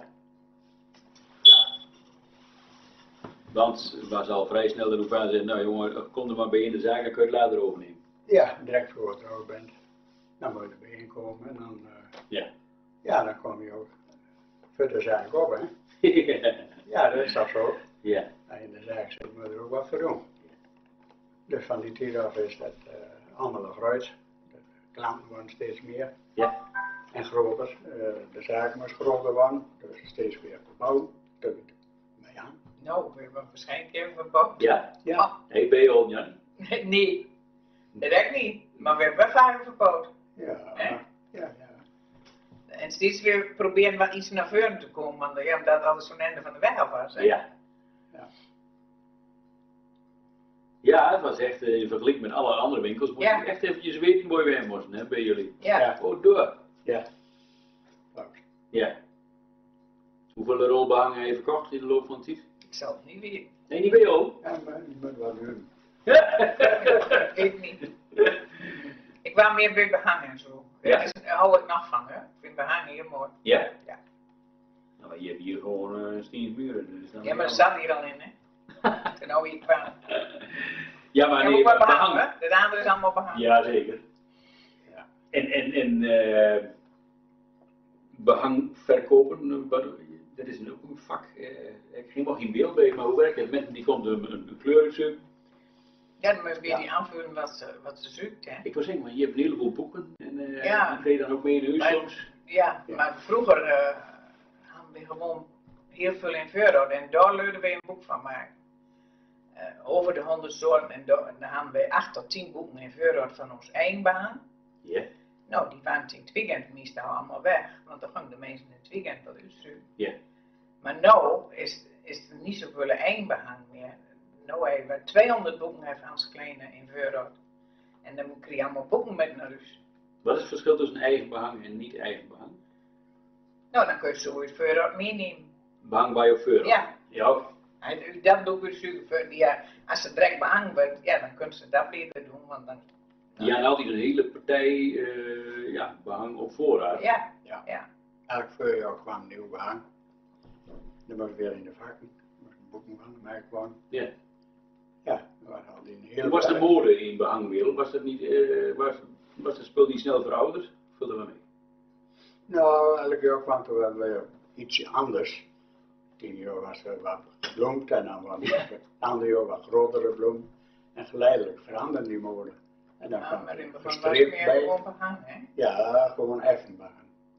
Want het was al vrij snel dat uw vader zei, nou jongen, kom er maar bij in de zaak, dan kun je het later overnemen. Ja, direct voor je trouwens bent. Dan moet je erbij komen en dan, uh, Ja. ja, dan kom je ook voor de zaak op, hè. Ja, dat is dat zo. Ja. En in de zaak zit moet je er ook wat voor doen. Dus van die tijd af is dat uh, allemaal groot. De klanten worden steeds meer Ja. en groter. Uh, de zaak moest groter worden, dus steeds weer verbouwd. Dat maar ja. Nou, we hebben waarschijnlijk even verbouwd. Ja. Ja. Hey, ben je al, Jan? Nee, dat ik niet. Maar we hebben wel vaker verbouwd. Ja, Hè? ja, ja. En steeds weer proberen wat iets naar voren te komen, want ja, omdat alles zo'n einde van de weg af was. Hè? Ja. Ja. Ja, het was echt, uh, in vergelijking met alle andere winkels, moest Ja. je echt eventjes weten waar je weer moesten, hè, bij jullie. Ja. Ja. Oh, door. Ja. Klopt. Ja. Hoeveel rolbehangen heeft je verkocht in de loop van de tijd? Ik zal het niet weten. Nee, niet bij jou. Ja, maar je moet wel doen. Ik weet niet. Ik wou meer bij behangen en zo. Ja. Dat is hou ik nog van, hè? Ik vind behangen heel mooi. Ja? Ja. Nou, je hebt hier gewoon uh, steenmuren. Dus dan Ja, maar dat zat hier al in, hè? Toen nou hier kwam. Ja, maar Ja, nee, maar wel behang. behangen, hè? De andere is allemaal behangen. Ja, zeker. Ja. En, en, en uh, behang verkopen, uh, wat- dat is ook een vak. Uh, ik ging nog geen beeld bij, maar hoe werkt het? Met die komt een, een, een kleur zoeken. Ja, dan moet je weer Ja. die aanvullen wat ze, wat ze zoekt, hè? Ik wil zeggen, maar je hebt een heleboel boeken en uh, Ja. die kreeg je dan ook mee in huis Maar- soms. Ja, Ja. maar vroeger uh, hadden we gewoon heel veel in voorraad en daar leerden we een boek van maken. Uh, over de honderd soorten en daar en dan hadden we acht tot tien boeken in voorraad van ons eigen behang. Ja. Nou, die waren in het weekend meestal allemaal weg, want dan gingen de mensen in het weekend wat uitzoeken. Ja. Maar nu is, is er niet zoveel eigen behang meer. Nu hebben we tweehonderd boeken heeft Hans Kleine in voorraad. En dan krijg je allemaal boeken met naar huis. Wat is het verschil tussen eigen behang en niet eigen behang? Nou, dan kun je zo uit voorraad meenemen. Behang bij je voor. Ja. Ja. En u dat ook weer zoeken voor die, ja, als ze direct behang wordt, ja, dan kunnen ze dat beter doen, want dan... Die hadden altijd een hele partij uh, ja, behang op voorraad. Ja, Ja. ja. Elk voorjaar kwam nieuw behang. Dan moest ik weer in de vakken. Dan moest ik boeken van mij kwam. Ja. Ja, dan waren al die hele Hoe was de tijd. mode in behangwereld? Was dat niet, uh, was, was het spul niet snel verouderd? Vul er maar mee. Nou, elk jaar kwam er wel weer iets anders. Tien jaar was er wat gebloemd en dan was het ander jaar wat grotere bloem. En geleidelijk veranderde die mode. En dan Ja, kwam maar in er het begin was het gestreept meer bij. gewoon behang, hè. Ja, gewoon even behang.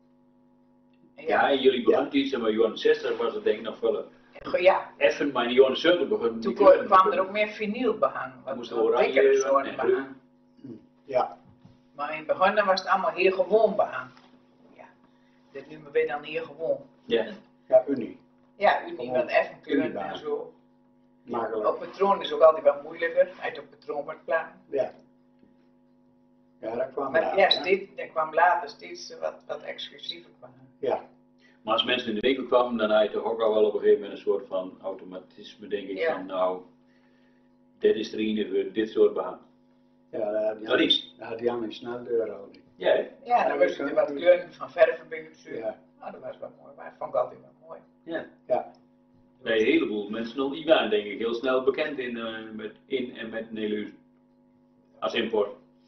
En Ja, Ja, en jullie begonnen iets, maar in de jaren zestig was het denk ik nog wel ja, ja. effen, maar in de jaren zeventig begon Toen die kwam kleuren te kwam er komen. ook meer vinylbehang, Dan wat moest wat er oranje dikkere en soorten groen. behang. Ja, Maar in het begin was het allemaal heel gewoon behang. Ja, dit noemen we dan heel gewoon. Ja. ja, unie. Ja, u niet Gewoon wat even kleuren en uniebehang. zo. Makkelijk. Op patroon is ook altijd wat moeilijker, uit op patroon wordt plaatsen. Ja. Ja, dat kwam Maar later, ja, hè. steeds, er kwam later steeds wat, wat exclusiever kwamen. Ja, Maar als mensen in de winkel kwamen, dan had je toch ook al wel op een gegeven moment een soort van automatisme, denk ik, Ja. van nou, dit is de ene voor dit soort baan. ja, dat had Dat Jan, is. dat had Jan in snel al niet. Ja, hè? Ja, dan was er wat kleuren van verven bij gestuurd. Ja. Nou, dat was wel mooi, maar dat vond ik altijd wel mooi. Ja. Ja. Nee, een heleboel mensen nog niet waren, denk ik, heel snel bekend in, uh, met, in en met Neleuzen. Als import.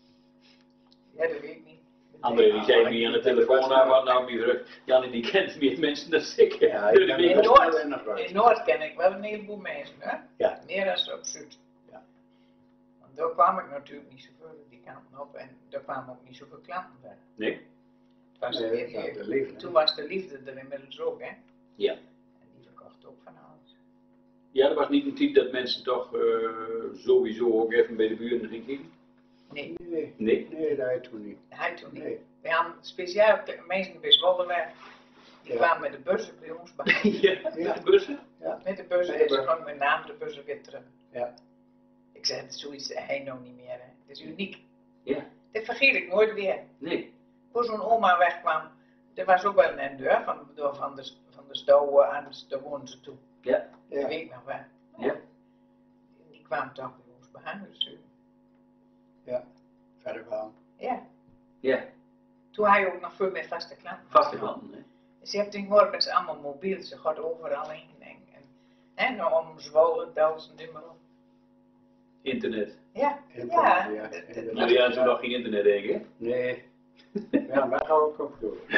Ja, dat weet ik niet. André die zei me aan de telefoon, nou wat nou meer terug. Jannie die kent meer mensen dan ik. Ja, Door ik de ben winkel. In best Noord, wel in de groot. in Noord ken ik wel een heleboel mensen, hè? Ja. Meer dan op Zuid. Ja. Want daar kwam ik natuurlijk niet zoveel die kanten op en daar kwamen ook niet zoveel klanten bij. Nee? Het was Nee, meer- dat was de liefde. Toen was de liefde er inmiddels ook, hè? Ja. En die verkocht ook van alles. Ja, dat was niet een type dat mensen toch uh, sowieso ook even bij de buren gingen kijken? Nee, Nee, Nee? nee, dat had toen niet. hij toen niet. Nee. We hadden speciaal de mensen bij Zwolderweg. Die Ja. kwamen met de bussen bij ons bij. Ja, met de bussen? Ja. Met de bussen Met en de ze bus. kon mijn naam de bussen weer terug. Ja. Ik zei, zoiets hij nou niet meer, hè. Het is uniek. Ja. Dat vergeet ik nooit weer. Nee. Voor zo'n oma wegkwam, er was ook wel een deur van, door van de, van de stouw aan de wonen ze toe. Ja. Dat Ja. weet ik nog wel. Ja. Die kwamen toch bij ons behangen. Dus, Ja. Verder wel. ja. Ja. Toen had je ook nog veel meer vaste klanten. Vaste klanten, hè? Ze hebben tegenwoordig ze allemaal mobiel, ze gaat overal heen. En, en, en nou om Zwolle, duizend nummer op. Internet. Ja, Internet, ja. ja. dat- dat- Internet. Jullie hadden toen nog geen internet, denk ik, hè? Nee. Ja, wij gaan ook op doen.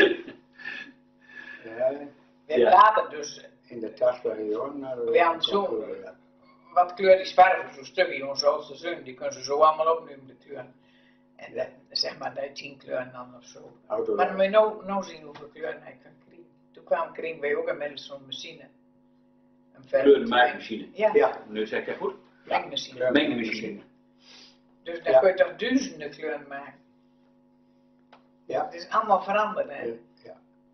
Ja, We Ja. later dus in de tachtig jaren naar de We hadden zo- wat kleur die sparven, zo'n stukje, onze oudste zoon, die kunnen ze zo allemaal opnemen, de kleuren. En dat, zeg maar, dat tien kleuren dan of zo. auto. Maar dan moet je nou, nou zien hoeveel kleuren hij kan krijgen. Toen kwam kregen wij ook inmiddels zo'n machine. Een verf- Kleurenmaakmachine. Ja, Ja, Nu zeg ik dat goed. mengmachine. Mengmachine. Dus dan Ja. kun je toch duizenden kleuren maken. Ja. Het is allemaal veranderd, hè. Ja, ja.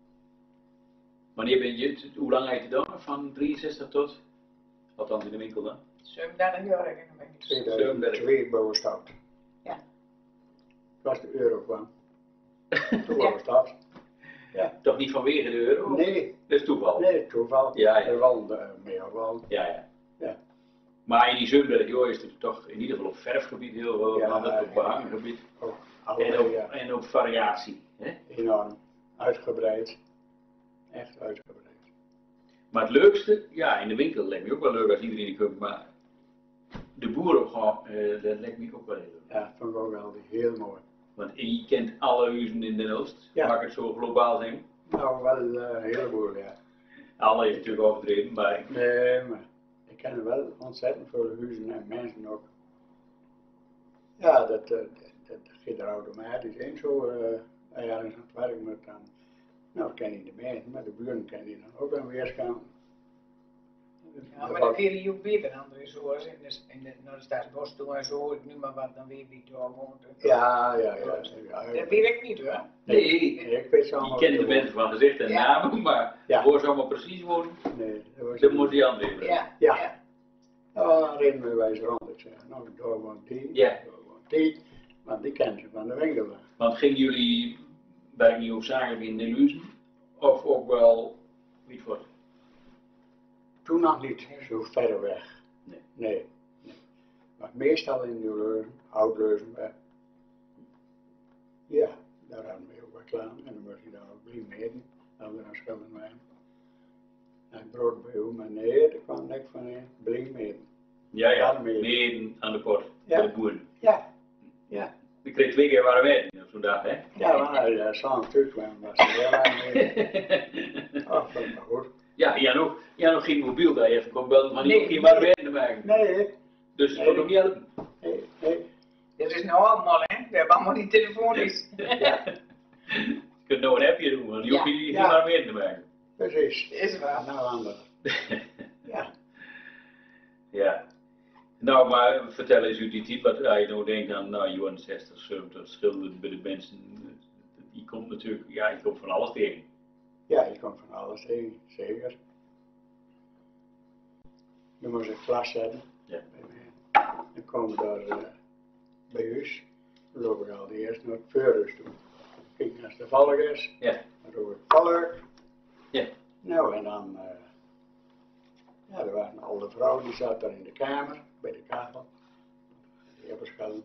Wanneer ben je, hoe lang heb je gedaan? Van drieënzestig tot? Althans in de winkel dan? zevenendertig jaar heb ik nog niet. tweeduizend twee bouwstad. Ja. Was de euro kwam. Toen Ja. was dat. Toch niet vanwege de euro? Nee, Dat is toeval. nee, toeval. Ja, ja. Er wel uh, meer wel. Ja, ja. Ja. Maar in die Zunberg, joh, is er toch in ieder geval op verfgebied heel veel Ja, veranderd, op ja. behangengebied. Ook En allemaal op, ja, en op variatie. Hè? enorm uitgebreid. Echt uitgebreid. Maar het leukste, ja, in de winkel lijkt me ook wel leuk als iedereen die koopt, maar de boerenopgang, uh, dat lijkt me ook wel heel leuk. Ja, dat vond ik ook wel heel mooi. Want je kent alle huizen in Den Oost, Ja. mag ik het zo globaal zeggen. Nou, wel uh, een heleboel, ja. Alle is natuurlijk overdreven, maar Nee, maar ik ken wel ontzettend veel huizen en mensen ook. Ja, dat, uh, dat, dat gaat er automatisch in zo. Uh, als je ergens aan het werk moet dan, nou ken je de mensen, maar de buren ken je dan ook aan weerskant. Ja, maar dan weer je ook beter anderen, zoals in de, in de, naar de Staatsbos toe en zo, ik noem maar wat, dan weet wie daar woont. Ja, ja, ja. ja, Dat weet ik niet hoor. nee, Nee, ik weet zo je allemaal kent de gewoon. mensen van gezicht en Ja. namen, maar Ja. voor ze allemaal precies wonen, Nee, dat was dan moet die andere hebben. Ja, Ja. ja. Nou, dan reden we wijs rond. Ik zei, nou, daar woont die, Ja. daar woont die. Want die kent ze van de winkel. Want gingen jullie bij niet hoofdzakelijk in Neleuzen? Of ook wel, weet je wat? Toen nog niet zo ver weg. Nee. Nee. nee. Maar meestal in Nieuw-Leuzen, Oud-Leuzen. eh, Ja, daar hadden we ook wat klaar. En dan moest je daar ook blij meten. Dat we dan schulden waren. En brood bij u, maar nee, daar kwam niks van in. Blij meten. Ja, ja, Aan Meden. Meden aan de poort, Ja. bij de boeren. Ja, ja. Ik kreeg twee keer waar wij op zo'n dag, hè? Ja, maar ja, samen terug kwamen was het heel lang mee. Oh, dat is maar goed. Ja, Jan ook, Jan ook geen mobiel dat je even kon bellen, maar die Nee. ook geen waar wij te maken. Nee, Dus het Nee. kon ook niet helpen. nee, nee. Dat is nou allemaal, hè. We hebben allemaal die telefonisch. Ja. Je kunt nou een appje doen, want die Ja. hoef je niet Ja. maar meer te maken. Precies. Is waar. Nou, anders. Ja. Ja. Nou, maar vertel eens u die type, wat als je nou denkt aan nou, Johan zestig, zeventig, schilderen bij de mensen, die komt natuurlijk, ja, je komt van alles tegen. Ja, je komt van alles tegen, zeker. Je moet een klas zetten. Ja. Dan komen we daar uh, bij huis. loop ik al die eerst naar het vuurhuis toe. Kijk als de valk is, Ja. dan doe ik valk. Ja. Nou en dan, uh, ja, er was een oude vrouw die zat daar in de kamer, bij de kachel. Die hebben schelden.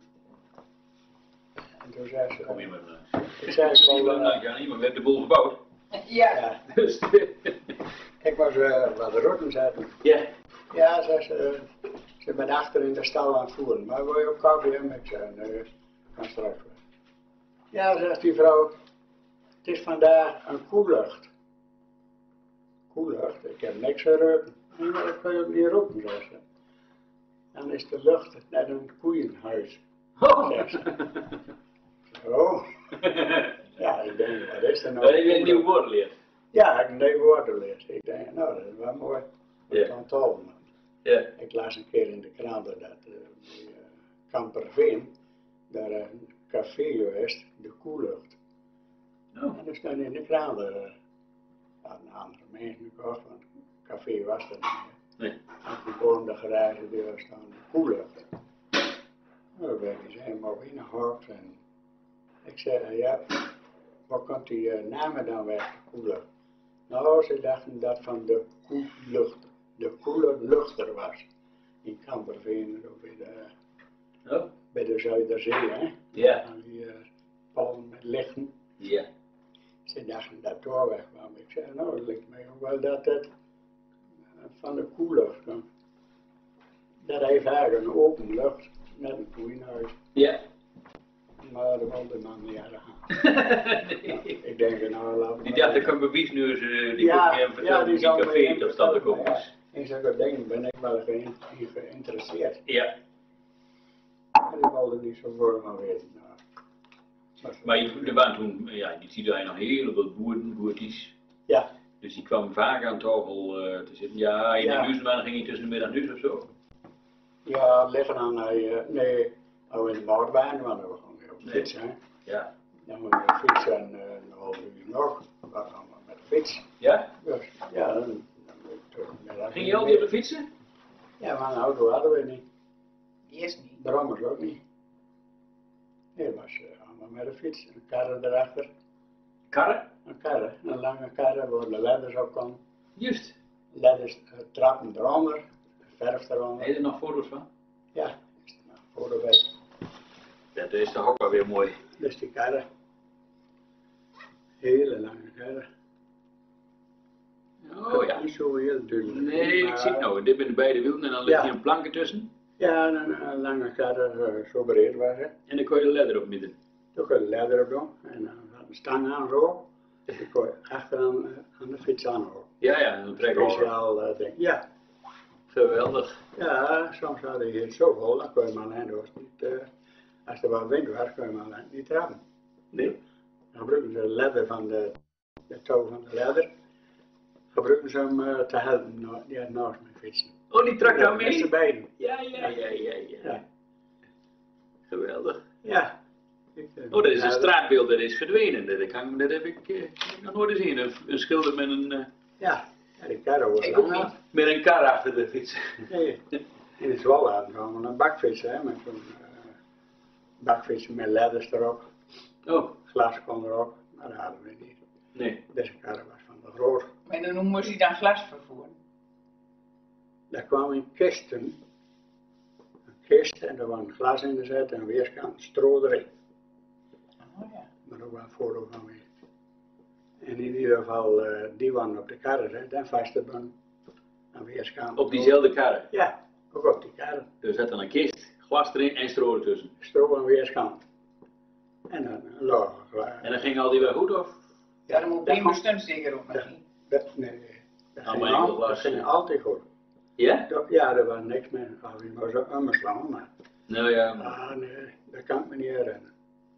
En toen zei ze, Kom je met uh, ik zei een wel, uh, ja, maar we hebben de boel gebouwd. Ja. ja, Dus, ik was uh, wat de rotten zetten. ja. Ja, zei ze, uh, ze ben achter in de stal aan het voeren, maar wil je op koffie hebben? Ik zei, nee, ik ga straks weer. Ja, zegt die vrouw, het is vandaag een koelucht. Koelucht, ik heb niks geroken. Nee, maar dat kan je ook niet roken, zei ze. Dan is de lucht net een koeienhuis. Oh. Zei ze. Oh. Ja, ik denk, wat is er nou? Dat heb je een nieuw woord geleerd. Ja, ik heb een nieuw woord geleerd. Ik denk, nou, dat is wel mooi. Dat Ja. kan tollen. Ja. Ik las een keer in de krant dat uh, die uh, Kamperveen, daar een café geweest, de Koelucht. Oh. En er stond in de krant, uh, een andere mensen gekocht, want het café was er niet meer. Nee. En die boven de garage deur staan de Koelucht. Nou, ben ik eens helemaal binnengehoord en ik zei, ja, waar komt die uh, namen dan weg, de Koelucht? Nou, ze dachten dat van de Koelucht. De koele lucht er was. In Kamperveen, zo bij de, Oh. bij de Zuiderzee, hè? Ja. Aan die uh, palmen met lichten. Ja. Ze dachten dat door weg kwam. Ik zei, nou, het lijkt mij ook wel dat het uh, van de koelucht kwam. Dat heeft eigenlijk een open lucht, net een koeienhuis. Ja. Maar dat wilde de man niet aan. Nou, ik denk, nou, laten Die dacht, ik kan bewijs nu eens, uh, die ja, moet je hem vertellen, ja, die die zou mij café hem tot stand vertellen, gekomen maar is. ja, in zulke dingen ben ik wel geïn- geïnteresseerd. Ja. En ik wilde niet zo voor gaan weten. Nou, maar, Maar je, er waren toen, ja, je ziet daar nog heel veel boeren, boertjes. ja, Dus die kwamen vaak aan tafel uh, te zitten. Ja, in Ja. de nieuwsbaan ging je tussen de middag nieuws of zo. ja, liggen aan, uh, nee, nou in de motorbaan, want we gewoon weer op de Nee. fiets, hè. Ja. Dan moet je op de fiets en uh, een half uur nog, we gaan allemaal met de fiets. Ja? Dus ja, dan, dan moet je toch middag. Ging je altijd op de fietsen? Ja, maar een auto hadden we niet. Eerst niet. Brommers ook niet. Nee, het was uh, allemaal met de fiets, een karre erachter. Karren? Een karre, een lange karre waar de ladders op kon. Juist. Ladders, uh, trappen eronder, verf eronder. Heb je er nog foto's van? Ja, is er nog een foto bij. Dat is toch ook wel weer mooi. Dus die karre. Hele lange karre. Oh ja. Niet zo heel dun. Nee, ik zie het nou. Dit zijn de beide wielen en dan ligt Ja. hier een plank ertussen. Ja, een, een lange karre, uh, zo breed was het. En dan kon je de ladder op midden. Toen kon je de ladder op doen en dan had een stang aan zo. Dan kon je achteraan uh, aan de fiets aanhouden. Ja, ja, en dan trek je over. Speciaal uh, ding. Ja. Geweldig. Ja, soms had je het zo vol, dan kon je maar alleen door niet, uh, als er wat wind was, kon je maar alleen niet trappen. Nee? Dan gebruiken ze de ladder van de, de touw van de ladder, gebruiken ze hem uh, te helpen, nou, die had naast mijn fietsen. Oh, die trok daar Met z'n mee? beiden. Ja, ja, ja, ja, ja. Ja. Geweldig. Ja. Ik, uh, Oh, dat is een ja, straatbeeld dat is verdwenen. Dat, kan, dat heb ik uh, nog nooit gezien. Een, een schilder met een, uh, Ja, ja die karre was Ik ook lang niet. met een kar achter de fiets. Nee, in het Zwolle hadden we gewoon een bakfiets, hè, met zo'n uh, bakfiets met ladders erop, Oh, glas kon erop, maar dat hadden we niet. nee. Deze karre was van de groot. Maar dan moest hij dan glas vervoeren. Daar kwam in kisten, een kist en er was een glas in gezet en aan weerskant stro erin. Oh ja. Maar ook wel een foto van mij. En in ieder geval, uh, die waren op de karre gezet en vastgebonden aan weerskant. Op diezelfde karren. Ja, ook op die karre. Er zat dan een kist, glas erin en stro ertussen. Stro aan weerskant. En dan een lage glas. En dan ging al die wel goed of? Ja, dan moet Dat Pim komt- bestemd zeker ook nog Dat, niet. dat, nee, nee. Dat Ah, ging, maar al- enkel dat glas, ging ja. altijd goed. Ja? Dat- Ja, er was niks meer. Als je maar zo omslaan, maar Nou ja, ah, nee, dat kan ik me niet herinneren.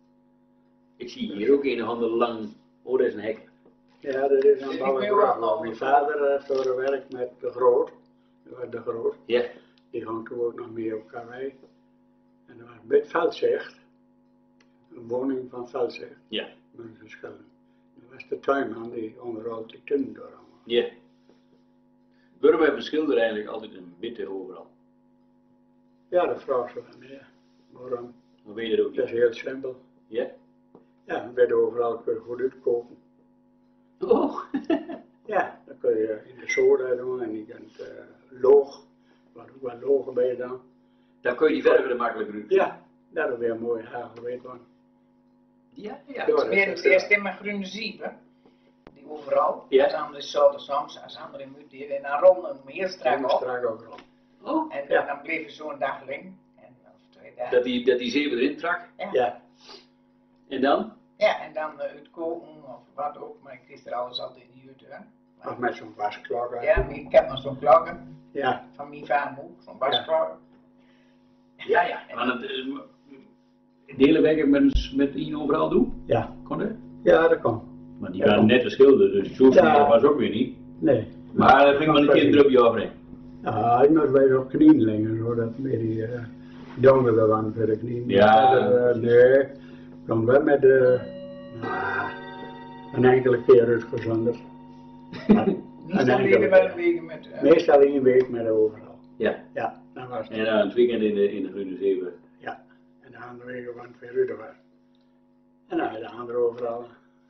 ik zie hier ook een handen lang. Oh, dat is een hek. Ja, dat is een Ik bouwen ben wel brug. al- Mijn vader heeft uh, gewerkt met de Groot. Dat was de Groot. Ja. Die ging toen ook nog mee op karwei. En dat was bij Veldzicht. Een woning van Veldzicht. Ja. Met een verschillen. Dat was de tuinman die onderhoudt die tuin door allemaal. Ja. Waarom hebben een schilder eigenlijk altijd een witte overal? Ja, dat vraagt ze van, ja. Waarom? Dan weet je dat ook Dat is niet. heel simpel. Ja? Ja, dan ben je overal kun je goed uitkoken. Oh. Ja, dan kun je in de soda doen en je kunt uh, loog, wat, wat loger ben je dan. Dan kun je die verven er makkelijk doen. Ja, dat is weer mooi hagelwit van. Ja, ja. Ja. Weer het eerst in mijn groene ziepen. Die overal. Ja. Als andere zouden soms, als andere moet die in een ronde meer strak op. strak overal. Oh. En Ja. dan bleef je zo'n dag liggen. En, of twee dagen. Dat die, dat die zeven erin trak. Ja. Ja, En dan? Ja, en dan uh, uitkoken of wat ook, maar ik kreeg er alles altijd niet uit. Hè. of Maar, met zo'n wasklok. ja, ik heb nog zo'n klokken Ja, van mijn vader ook, zo'n wasklok. Ja, ja. Want het, uh, de hele week met, met Ian overal doen? ja, Kon dat? ja, dat kan. Maar die Ja. waren net schilderen, dus zo veel Ja. was ook weer niet. Nee. Maar dat ging wel een keer een drupje overheen. Ja, ik moet bij zo'n knieën liggen, zodat weer die uh, donkere wand voor de knieën. Ja. Uh, nee, dan wel met de, uh, een enkele keer uitgezonderd. Niet Een zo enkele leren wel keer. een week met. Uh, Meestal één week met overal. Ja. Ja, dan was het. En dan het weekend in de, in de Groene Zeven. Ja, en de andere weken van het weer uit was. En dan de andere overal.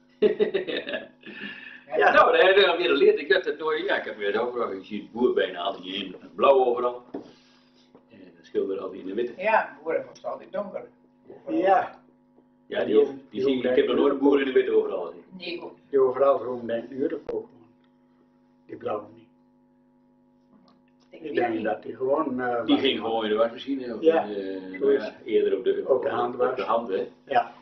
Ja, nou, daar heb ik weer geleerd. Ik heb het nooit, ja, ik heb weer overal, je ziet boer bijna altijd in het blauw overal. En de schilder altijd in de witte. ja, boeren was altijd donker. Ja, Ja, die, die, die zie ik, ik heb nog nooit een boer in de witte overal gezien. Nee, goed. die overal gewoon denk ik ook gewoon. Die blauwe niet. Ik denk dat die gewoon. Uh, Die ging gewoon in de wasmachine, of Ja, in de, zo nou is ja, het. eerder op de, Op de hand was. op de hand, hè. Ja,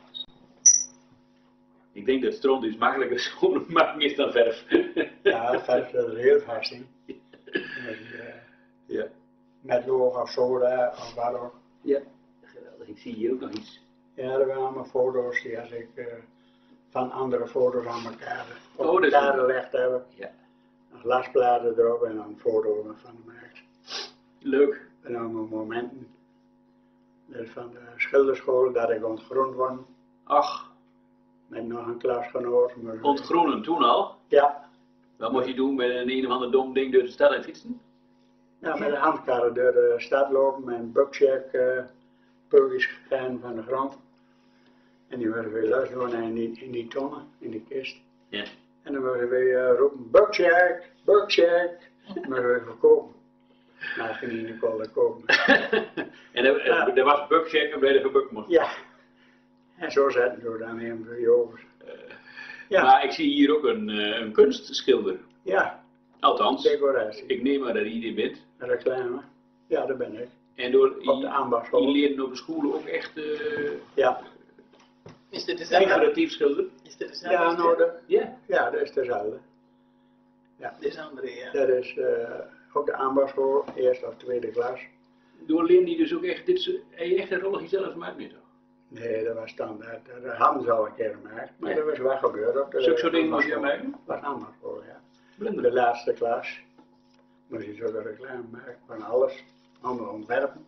Ik denk dat stront dus makkelijker schoonmaken is dan verf. ja, verf er heel vast in. Met, uh, Ja. met loog of soda of wat ook. Ja, geweldig. Ik zie hier ook nog iets. Ja, er waren allemaal foto's die als ik uh, van andere foto's aan elkaar op Oh, dat is elkaar goed. gelegd hebben. Ja. Een glasplaten erop en dan een foto van gemaakt. Leuk. En dan momenten. Dat is van de schilderschool dat ik ontgroend was. Ach, Met nog een klasgenoot. Maar, ontgroenen toen al. Ja, Wat moet je doen met een een of ander dom ding door de stad en fietsen? ja, met de handkarren door de stad lopen met een buckcheck uh, pulkjes gegaan van de grond. En die werden weer los doen in die, in die tonnen, in die kist. Ja. En dan werden we weer uh, roepen, buckcheck, buckcheck. Maar we verkopen. Nou, ging die Nicole dat kopen. En er, er, er was buckcheck en bij de gebukt moest. Ja. En zo zetten we dan even voor je over. Ja. Maar ik zie hier ook een, uh, een kunstschilder. Ja, Althans, decoratie. ik neem maar dat je die bent. Reclame. Ja, dat ben ik. En door Op de je, ambachtsschool. je leert op de school ook echt uh, Ja. Is dit dezelfde? figuratief schilderen. Is dit dezelfde? Ja, nou, de, Ja. ja, dat is dezelfde. Ja. Dit is andere, ja. Dat is uh, op de ambachtsschool, eerste of tweede klas. Door leer je dus ook echt, dit, soort- heb je echt een rolletje zelf gemaakt nu toch? Nee, dat was standaard. Dat hadden ze al een keer gemaakt, maar Ja. dat was wel gebeurd op de Zulke soort dingen moest je ambachtsschool. maken? Dat was ambachtsschool, ja. De Blender. laatste klas moest je zo de reclame maken van alles, allemaal ontwerpen.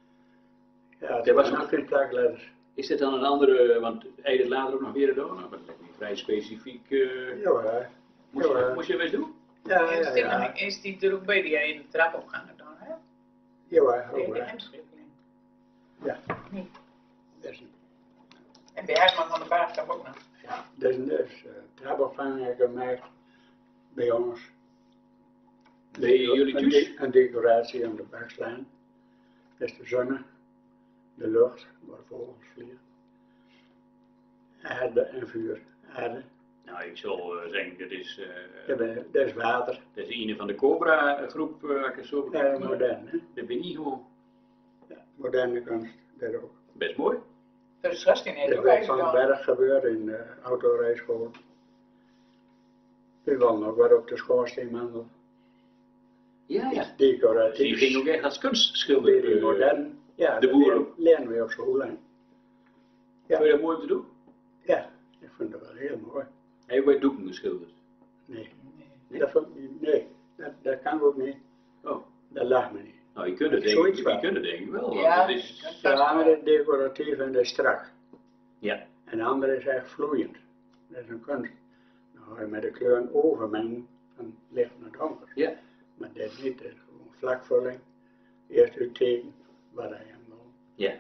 Ja, het Dat was was ook- nog geen plakletters. Is dit dan een andere, want heb je het later ook nog weer gedaan? Nou, maar dat lijkt me vrij specifiek. Uh, Ja hoor. moest, ja, je, hoor. moest je wel eens doen? Ja, Is ja, dit ja. nog- Is die er ook bij die jij in de trap op gaan gedaan hebt? Ja hoor, Nee, ook de hoor. handschrifteling. Ja. Nee. Dat is een, En bij Herman van der Baag ook nog. ja, dat is een dus, uh, trapopvang heb ik gemaakt bij ons. Bij jullie Een thuis? de- Een decoratie aan de bakslijn. Dat is de zon, de lucht, waar vogels vliegen. Aarde en vuur. Aarde, Nou, ik zal uh, zeggen, dat is, uh, dat ben- dat is water. dat is een van de Cobra groep, uh, als ik het zo Ja, bekijk. modern, hè? Dat ben je gewoon Ja, moderne kunst, dat ook. best mooi. Voor de zestien heeft Dat ook werd eigenlijk van den gedaan. Berg gebeurd in de autorijschool. U wil nog wat op de schoorsteenmantel. Ja, ja. Decoratief. Die ging ook echt als kunstschilder. Weer Uh, modern. Ja, de dat boeren. leren- leren we op school, hè? Ja. Vind je dat mooi om te doen? Ja, ik vind dat wel heel mooi. Heb je ook bij doeken geschilderd? Nee, Nee? dat, vond ik niet- nee, dat, dat kan ook niet. Oh. Dat lag me niet. Nou, je kunt het Dat is denk ik, zoiets je wel. kunt het denk ik wel. Want Ja, het is, je kunt- Ja, maar dat is decoratief en dat is strak. ja. En de andere is echt vloeiend. Dat is een kunst. Dan ga je met de kleuren overmengen van licht naar donker. Ja. Maar dat niet, dat is gewoon vlakvulling. Eerst uittekenen wat hij hem wil. Ja. Of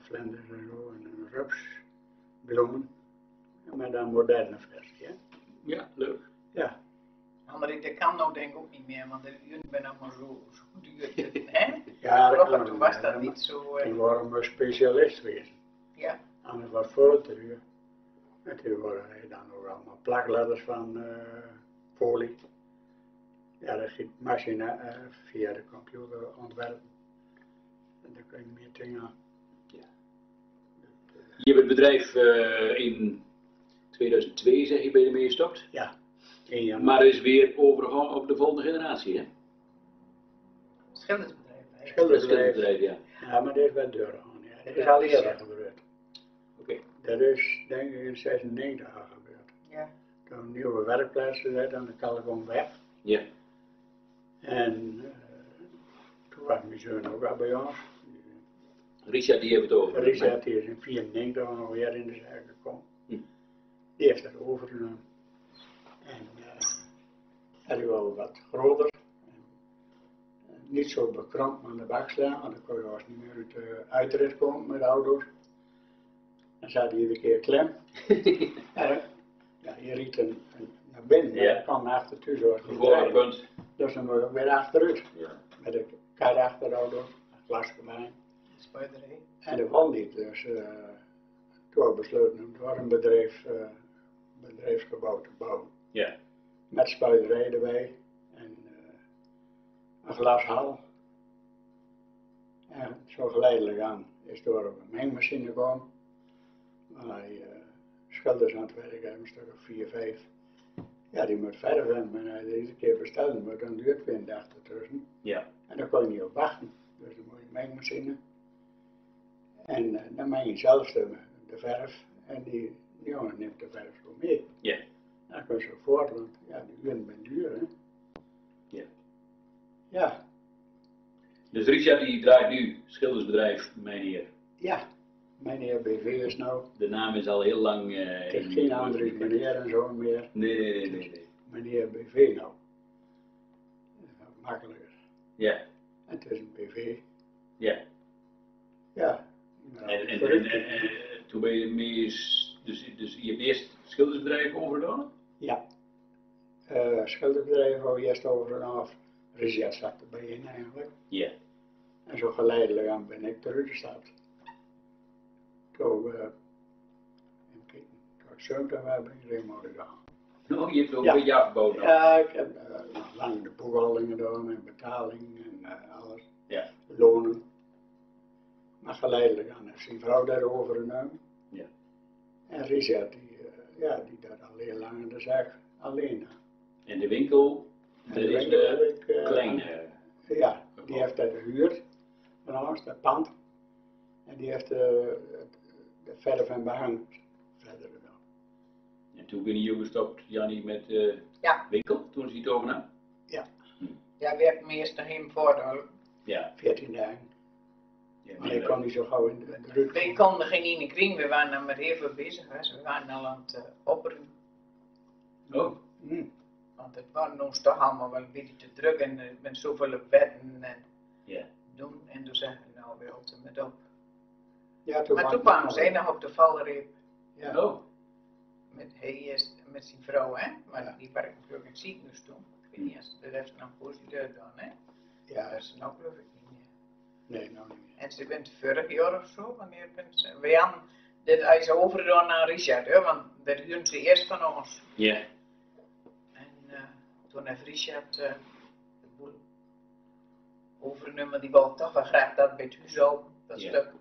vlinders en zo, en een rupsbloemen. Met dan moderne versie, hè. Ja, leuk. Ja, Maar dat kan nou denk ik ook niet meer, want de uren zijn allemaal zo, zo duur. Hè? ja dat Vroeger kan toen ook was niet, dat hè, niet zo. maar eh, toen waren we specialist wezen. ja, Anders was het veel te duur. En toen waren er dan ook allemaal plakletters van uh, folie. Ja, dat giet machine uh, via de computer ontwerpen. En dan kun je meer dingen aan. Je hebt het bedrijf uh, in tweeduizend twee, zeg je, ben je ermee gestopt. Ja, één jaar. Maar is weer overgegaan op de volgende generatie, hè? schildersbedrijf. hè. Schildersbedrijf. Schildersbedrijf, ja. Ja, maar dit is wel doorgegaan. Ja. Dat is al eerder gebeurd. Oké. Dat is denk ik in zesennegentig al gebeurd. Ja. Toen een nieuwe werkplaats gezet aan de Kalkomweg. Ja. En uh, toen was mijn zoon ook al bij ons. Richard, die heeft het over. Richard die is in vierennegentig alweer in de zaak gekomen. Hm. Die heeft dat overgenomen. En uh, die was wat groter. En, uh, niet zo bekrompen aan de bak slaan, want dan kon je als niet meer uit de uitrit komen met de auto's. Dan zat hij iedere keer klem. En, ja, je riet een, een, naar binnen, maar Ja. dan kwam achter thuis zoals die Volgende trein. punt. Dus dan moet je ook weer achteruit. Ja. Met een kar achter de auto, een glas erbij. Spuiterij. En dat kon niet, dus uh, toen heb ik besloten om door een bedrijf, uh, bedrijfsgebouw te bouwen. Ja. Met spuiterij erbij en uh, een glashal. En zo geleidelijk aan is door op een mengmachine gekomen. Waar hij uh, schilders aan het werk heeft, een stuk of vier, vijf. Ja, die moet verven, maar hij iedere keer bestellen moet, dan duurt weer een dag ertussen. Ja. En daar kon je niet op wachten, dus dan moet je een mengmachine. En uh, dan meng je zelf de, de verf en die jongen neemt de verf zo mee. Ja. En dan kun je zo voort, want ja, de uren zijn duur, hè. Ja. Ja, Dus Richard die draait nu schildersbedrijf Meneer. ja. Meneer B V is nou, De naam is al heel lang. Uh, het is geen Andries meneer en zo meer. Nee, nee, nee, nee. nee. Meneer B V nou. Uh, makkelijker. Ja. En het is een B V. Ja. Ja. Nou, En, en, voor en, ik- en, en toen ben je mee, s- dus, dus je hebt eerst het schildersbedrijf overgedaan? Ja. Uh, schilderbedrijf wou je eerst over en af. Richard zat erbij in eigenlijk. Ja. En zo geleidelijk aan ben ik teruggestapt. Toen, uh, even kijken, toen ik zeventig was, ben ik erin gegaan. Oh, je hebt ook Ja. een beetje afgebouwd nog. Ja, ik heb uh, nog lang de boekhouding gedaan en betaling en uh, alles. Ja. Lonen. Maar geleidelijk aan heeft zijn vrouw daar overgenomen. Ja. En Richard, die, uh, ja, die dat al heel lang in de zaak alleen. En de winkel, En dat de is winkel heb de ik, uh, kleine. Ja, die heeft dat gehuurd van ons, dat pand. En die heeft uh, de verf en behang verder gedaan. En toen ben je gestopt, Jannie, met de Ja. winkel, toen ze het overnam? Ja, we hebben eerst nog hem voor de. Ja. veertien dagen. Ja, Maar ik kon niet zo gauw in de, in de rug We komen. konden geen ene kring, we waren dan met heel veel bezig. Hè. We waren al aan het uh, opruimen. Oh, Hm. Want het was ons toch allemaal wel een beetje te druk en uh, met zoveel wetten en ja. doen. En toen zeggen we nou, we houden met op. Ja, toen Maar was toen het kwamen nog zij wel. nog op de valreep. Ja. Oh, Met, hij is met zijn vrouw, hè? Maar Ja. die werkte natuurlijk in het ziekenhuis toen. Ik weet niet of ze de rest nog positief gedaan, hè? Ja, Dat is nou geloof ik niet meer. nee, nou niet meer. En ze bent vorig jaar of zo, wanneer bent ze? We hadden dit hij is overgedaan naar Richard, hè? Want dat huurden ze eerst van ons. ja. En uh, toen heeft Richard uh, de boel overgenomen, die wou toch wel graag dat bij het huis al, dat Ja. stuk.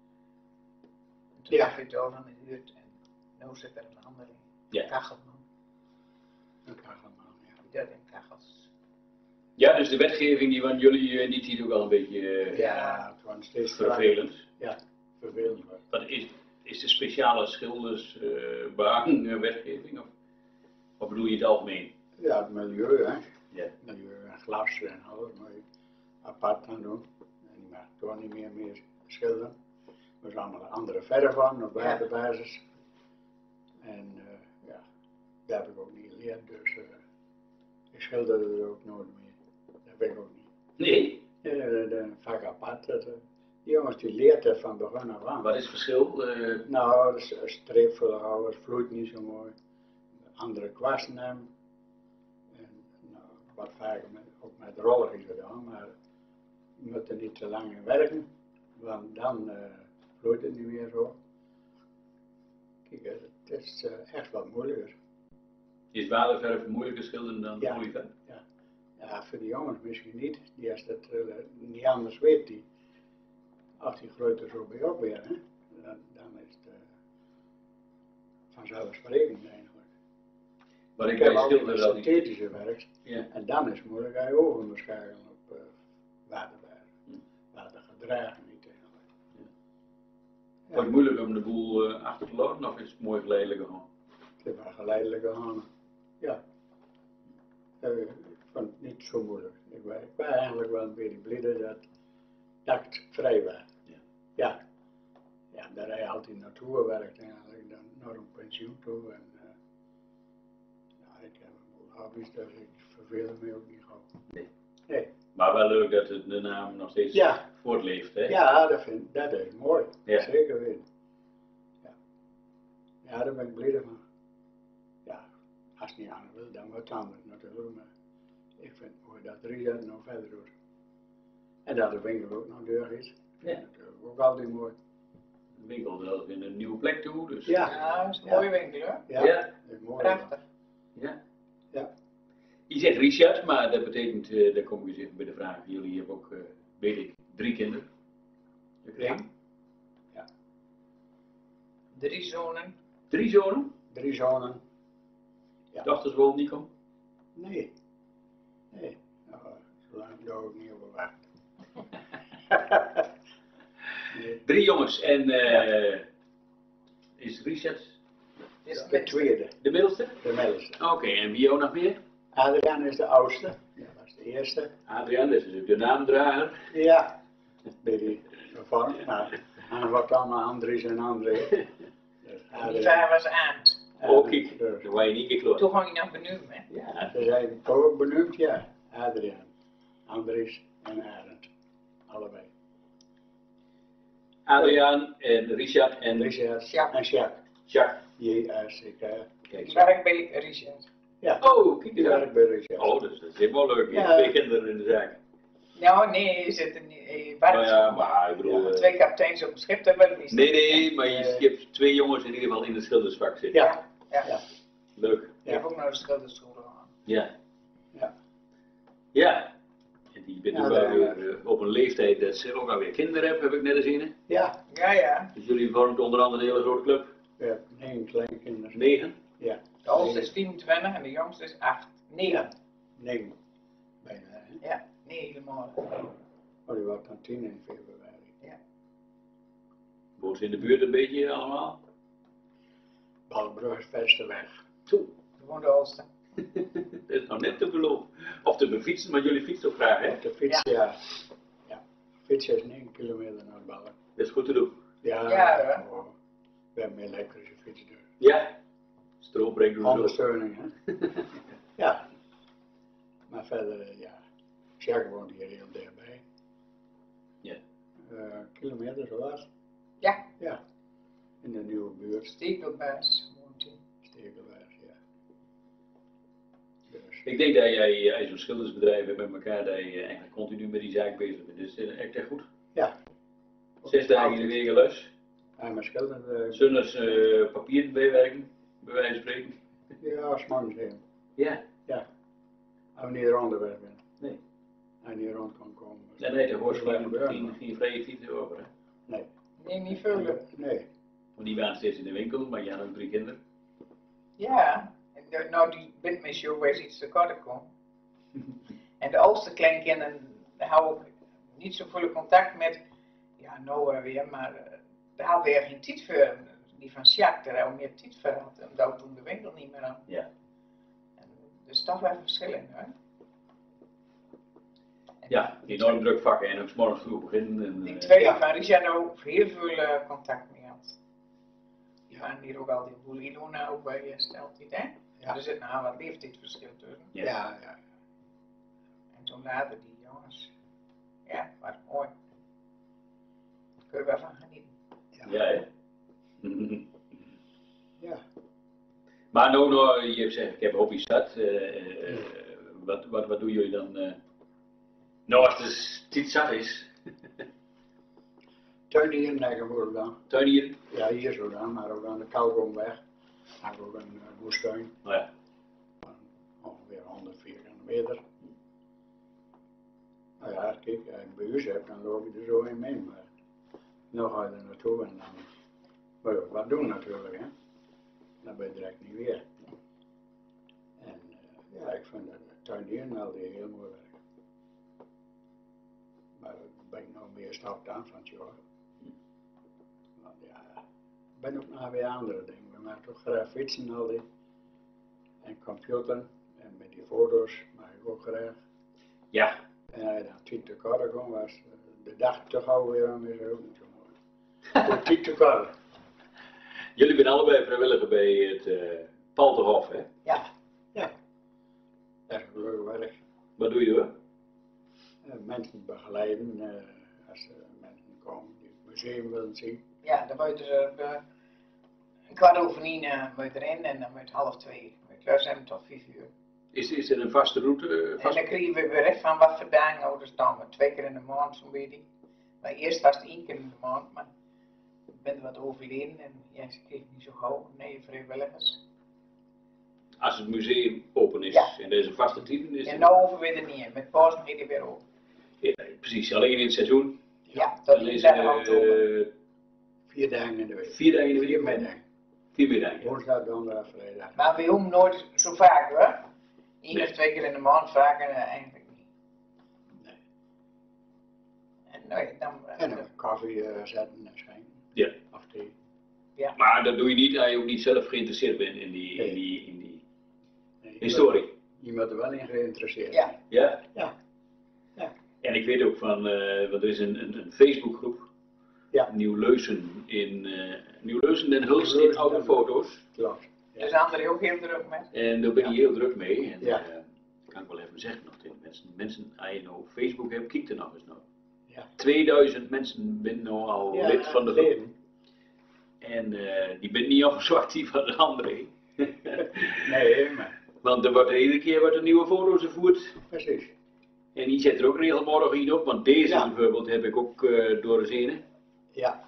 En toen Ja. heb je het al van gehuurd en nu zit er een andere Ja. kachelman, Dat kan allemaal, ja. die dat in kachels. Ja, dus de wetgeving die van jullie uh, niet hier ook wel een beetje uh, Ja, het was steeds vervelend. Ja, vervelend. was. Wat is, is de speciale schildersbehang uh, wetgeving of, of bedoel je het algemeen? Ja, het milieu, hè. Ja. Milieu en glas en alles, moet je apart aan doen. En je mag toch niet meer meer schilderen. Er is allemaal een andere verf van, op waardebasis. En uh, ja, dat heb ik ook niet geleerd, dus uh, ik schilderde er ook nooit meer. Dat heb ik ook niet. Nee? Ja, de, de vak apart, dat, uh, Die jongens die leert het van begin af aan. Wat is het verschil? Uh... Nou, de streepvolle vloeit niet zo mooi. Andere kwasten hebben. En nou, wat vaker met, ook met roller is gedaan, maar je moet er niet te lang in werken, want dan uh, vloeit het niet meer zo. Kijk, het is uh, echt wat moeilijker. Is waterverf moeilijker schilderen dan ja. olieverf? Ja. Ja, voor de jongens misschien niet. Die als dat uh, niet anders weet, die, als die groeit er zo bij op weer, hè, dan, dan is het uh, vanzelfsprekend eigenlijk. Maar ik, ik heb altijd met synthetische werk, ja. En dan is het moeilijk als je overschakelen op uh, waterverf. Hm. Watergedragen niet eigenlijk. Ja. Ja. Wordt het moeilijk om de boel uh, achter te lopen of is het mooi geleidelijk gegaan? Het is wel geleidelijk gegaan. Ja. Uh, ik vond het niet zo moeilijk. Ik was, ik was eigenlijk wel een beetje blij dat, dat het vrij was. Ja. Ja. Ja, daar heb je altijd naartoe gewerkt eigenlijk, dan naar een pensioen toe. En, uh, ja, ik heb een hobby's, dus ik verveel me ook niet gauw. Nee. Nee. Maar wel leuk dat het de naam nog steeds ja. voortleeft, hè? Ja, dat, vind, dat is mooi. Ja. Zeker weten. Ja. Ja, daar ben ik blij van. Ja, als het niet aan wil, dan wat anders natuurlijk. Maar ik vind het mooi dat Richard nog verder doet. En dat de winkel ook nog deur is. Ja. Dat is natuurlijk ook altijd mooi. De winkel wil in een nieuwe plek toe, dus... Ja, ja dat is een ja. mooie winkel hoor. Ja, ja. Dat is mooi. Prachtig. Ja. Ja. Je zegt Richard, maar dat betekent, uh, daar kom ik eens even bij de vraag. Jullie hebben ook, uh, weet ik, drie kinderen. Ja. Ja. Drie zonen. Drie zonen? Drie zonen. Ja. Dochters wel Nico? Nee. Nee. Nou, zo lang daar ook niet over wachten. Nee. Drie jongens en uh, ja. Is Richard Is de tweede. de middelste? De middelste. Oké, okay, en wie ook nog meer? Adriaan is de oudste. Dat was de eerste. Adriaan, dat is natuurlijk de naamdrager. Ja. Beetje vervormd, maar dan wordt allemaal Andries en André. Dus die vader was Aand. Oh kijk, dat was je niet geklopt. Toen ging je nog benoemd hè? Ja, ze zijn ook benoemd, ja. Adriaan, Andries en Arend. Allebei. Adriaan en Richard en Richard Jacques. en Jacques. Jacques. J S C K. Ik werk bij Richard. Ja. Oh, kijk eens Ik aan. werk bij Richard. Oh, dus dat is helemaal leuk. Je Ja. hebt twee kinderen in de zaak. Nou nee, je zit er niet. Je werkt Nou ja, maar ik bedoel... Ja, uh, twee kapiteins op een schip, dat wil ik niet. nee, nee, maar je, je hebt twee jongens in ieder geval in het schildersvak zitten. Ja. Ja. Ja. Leuk. Ik Ja. heb ook naar de schilderschool gegaan. Ja. Ja. Ja. En die bent Ja, ook wel daar- weer uh, op een leeftijd dat ze ook alweer kinderen hebben, heb ik net gezien. Ja. Ja, ja. Dus jullie vormen onder andere een hele grote club. We hebben negen kleinkinderen. Negen. Ja. De oudste is vierentwintig en de jongste is acht. negen. Ja. Negen. Bijna, hè. Ja, nee, helemaal. Oh, die wordt dan tien in februari. Woont ze in de buurt een beetje allemaal? Balbrug is verste weg. Zo. Gewoon de oudste. Dat is nog net te geloven. Of te befietsen, maar jullie fietsen ook graag, hè? Op de fiets, ja. Ja. ja. Fietsen is negen kilometer naar Ballen. Dat is goed te doen. Ja. Ja, hè. Oh, we hebben een elektrische fiets dus. Ja. Stroom brengt we zo. Ondersteuning, hè. Ja. Maar verder, eh, ja. Jacques woont hier heel dichtbij. Ja. Uh, kilometer zoals. Ja, Ja. In de nieuwe buurt. Stekelbuis woont hij. Stekelwaard, ja. Dus. Ik denk dat jij als zo'n schildersbedrijf hebt met elkaar, dat je eigenlijk continu met die zaak bezig bent. Dus dat is echt, echt goed. Ja. Zes dagen in de week lus. Ja, maar schilder. Uh, Zondags uh, papier bijwerken, bij wijze van spreken. ja, s'morgens heen. Ja. Ja. Als we niet rond werken. Nee. Als je niet rond kan komen. En nee, de hoort Geen gebeuren. geen, geen vrije fiets over. Hè? Nee. Nee, niet veel. Nee. Want die waren steeds in de winkel, maar jij had ook drie kinderen. Ja, en de- nou die bindmissie was iets te kort komen. En de oudste kleinkinderen, daar hou ik niet zoveel contact met. Ja, nou eh, weer, maar uh, daar hadden we er geen tijd voor. Die van Jacques, daar hebben we meer tijd voor gehad. En daar toen de winkel niet meer aan. Ja. En, dus toch wel verschillend, hè. Ja, enorm druk vakken en ook 's morgens vroeg beginnen. En, Die uh, twee Ja. van Richard hebben ook heel veel uh, contact mee gehad. Die waren hier ook al die boel Ilona ook bij je stelt niet, hè? Ja. Er zit nou wat leeftijdsverschil tussen. Ja. Ja, ja. En toen later die jongens. Ja, was mooi. kun je wel van genieten. Ja, hè? Ja. Maar nou, nou, je hebt gezegd, ik heb hobby's zat. Uh, uh, wat, wat, wat doen jullie dan? Uh... Nou, als de tijd zat is. Tuinieren hebben we ook dan. Tuinieren? Ja, hier zo dan, maar ook aan de Kalkomweg. Hebben we ook een uh, moestuin. Oh ja. Van ongeveer honderd vierkante meter. Nou ja, kijk, als ik bij u heb, dan loop je er zo in mee. Maar nu ga je er naartoe en dan moet je ook wat doen natuurlijk, hè. Dan ben je direct niet weer. En uh, ja, ik vind dat tuinieren altijd heel mooi werk. Maar ik ben nog meer stapt aan van het jaar. Want ja, ik ben ook nog weer andere dingen. We maken toch graag fietsen altijd. En computer. En met die foto's maak ik ook graag. Ja. En als je dan tien te kort kwam, was de dag toch alweer aan is ook niet zo mooi. De tien te kort. Jullie zijn allebei vrijwilliger bij het uh, Palterhof, hè? Ja. Ja. Dat is een leuk werk. Wat doe je hoor? Uh, mensen begeleiden uh, als uh, mensen komen die het museum willen zien. Ja, dan moet je er uh, een kwart over nien uh, moet je erin en dan moet je half twee. Moet je thuis zijn tot vijf uur. Is, is er een vaste route? Uh, En vast... dan krijgen we bericht van wat voor dagen ouders dan. Twee keer in de maand zo'n beetje. Maar eerst was het één keer in de maand, maar ik ben wat overleden en ja, ze kreeg niet zo gauw. Nee, vrijwilligers. Als het museum open is Ja. en deze vaste tijden is. En nou hoeven we er niet in. Met pauze ga je er weer open. Ja, precies, alleen in het seizoen. Ja, tot Dan die is dagen het uh, uh, Vier dagen in de week. vier dagen in de week. Vier middagen. Vier middagen. Woensdag, donderdag, vrijdag. Maar we hoeven nooit zo vaak hoor. Eén Nee. of twee keer in de maand, vaker uh, eigenlijk niet. Nee. En nee, dan... Uh, En dan koffie uh, zetten en schenken. Ja. Of thee. Maar dat doe je niet als je ook niet zelf geïnteresseerd bent in die, in die, in die Nee, je historie. moet- Je moet er wel in geïnteresseerd Ja. zijn. Ja? Ja. Ja. En ik weet ook van, uh, want er is een, een, een Facebookgroep. Ja. Nieuw-Leusen in uh, Nieuw-Leusen Den Hulst in Nieuw-Leusen oude Den foto's. Klopt. Dus André ook heel druk met. En daar ben je Ja. heel druk mee. En Ja. uh, kan ik wel even zeggen nog tegen mensen. Mensen, als je nou Facebook hebt, kijk er nog eens naar. Ja. tweeduizend mensen zijn nou al Ja, lid van de groep. leden. En uh, die ben niet al zo actief als André. Nee, maar Want er wordt iedere keer wordt er nieuwe foto's gevoerd. precies. En die zet er ook regelmatig in op, want deze Ja. bijvoorbeeld heb ik ook uh, doorzien. Ja.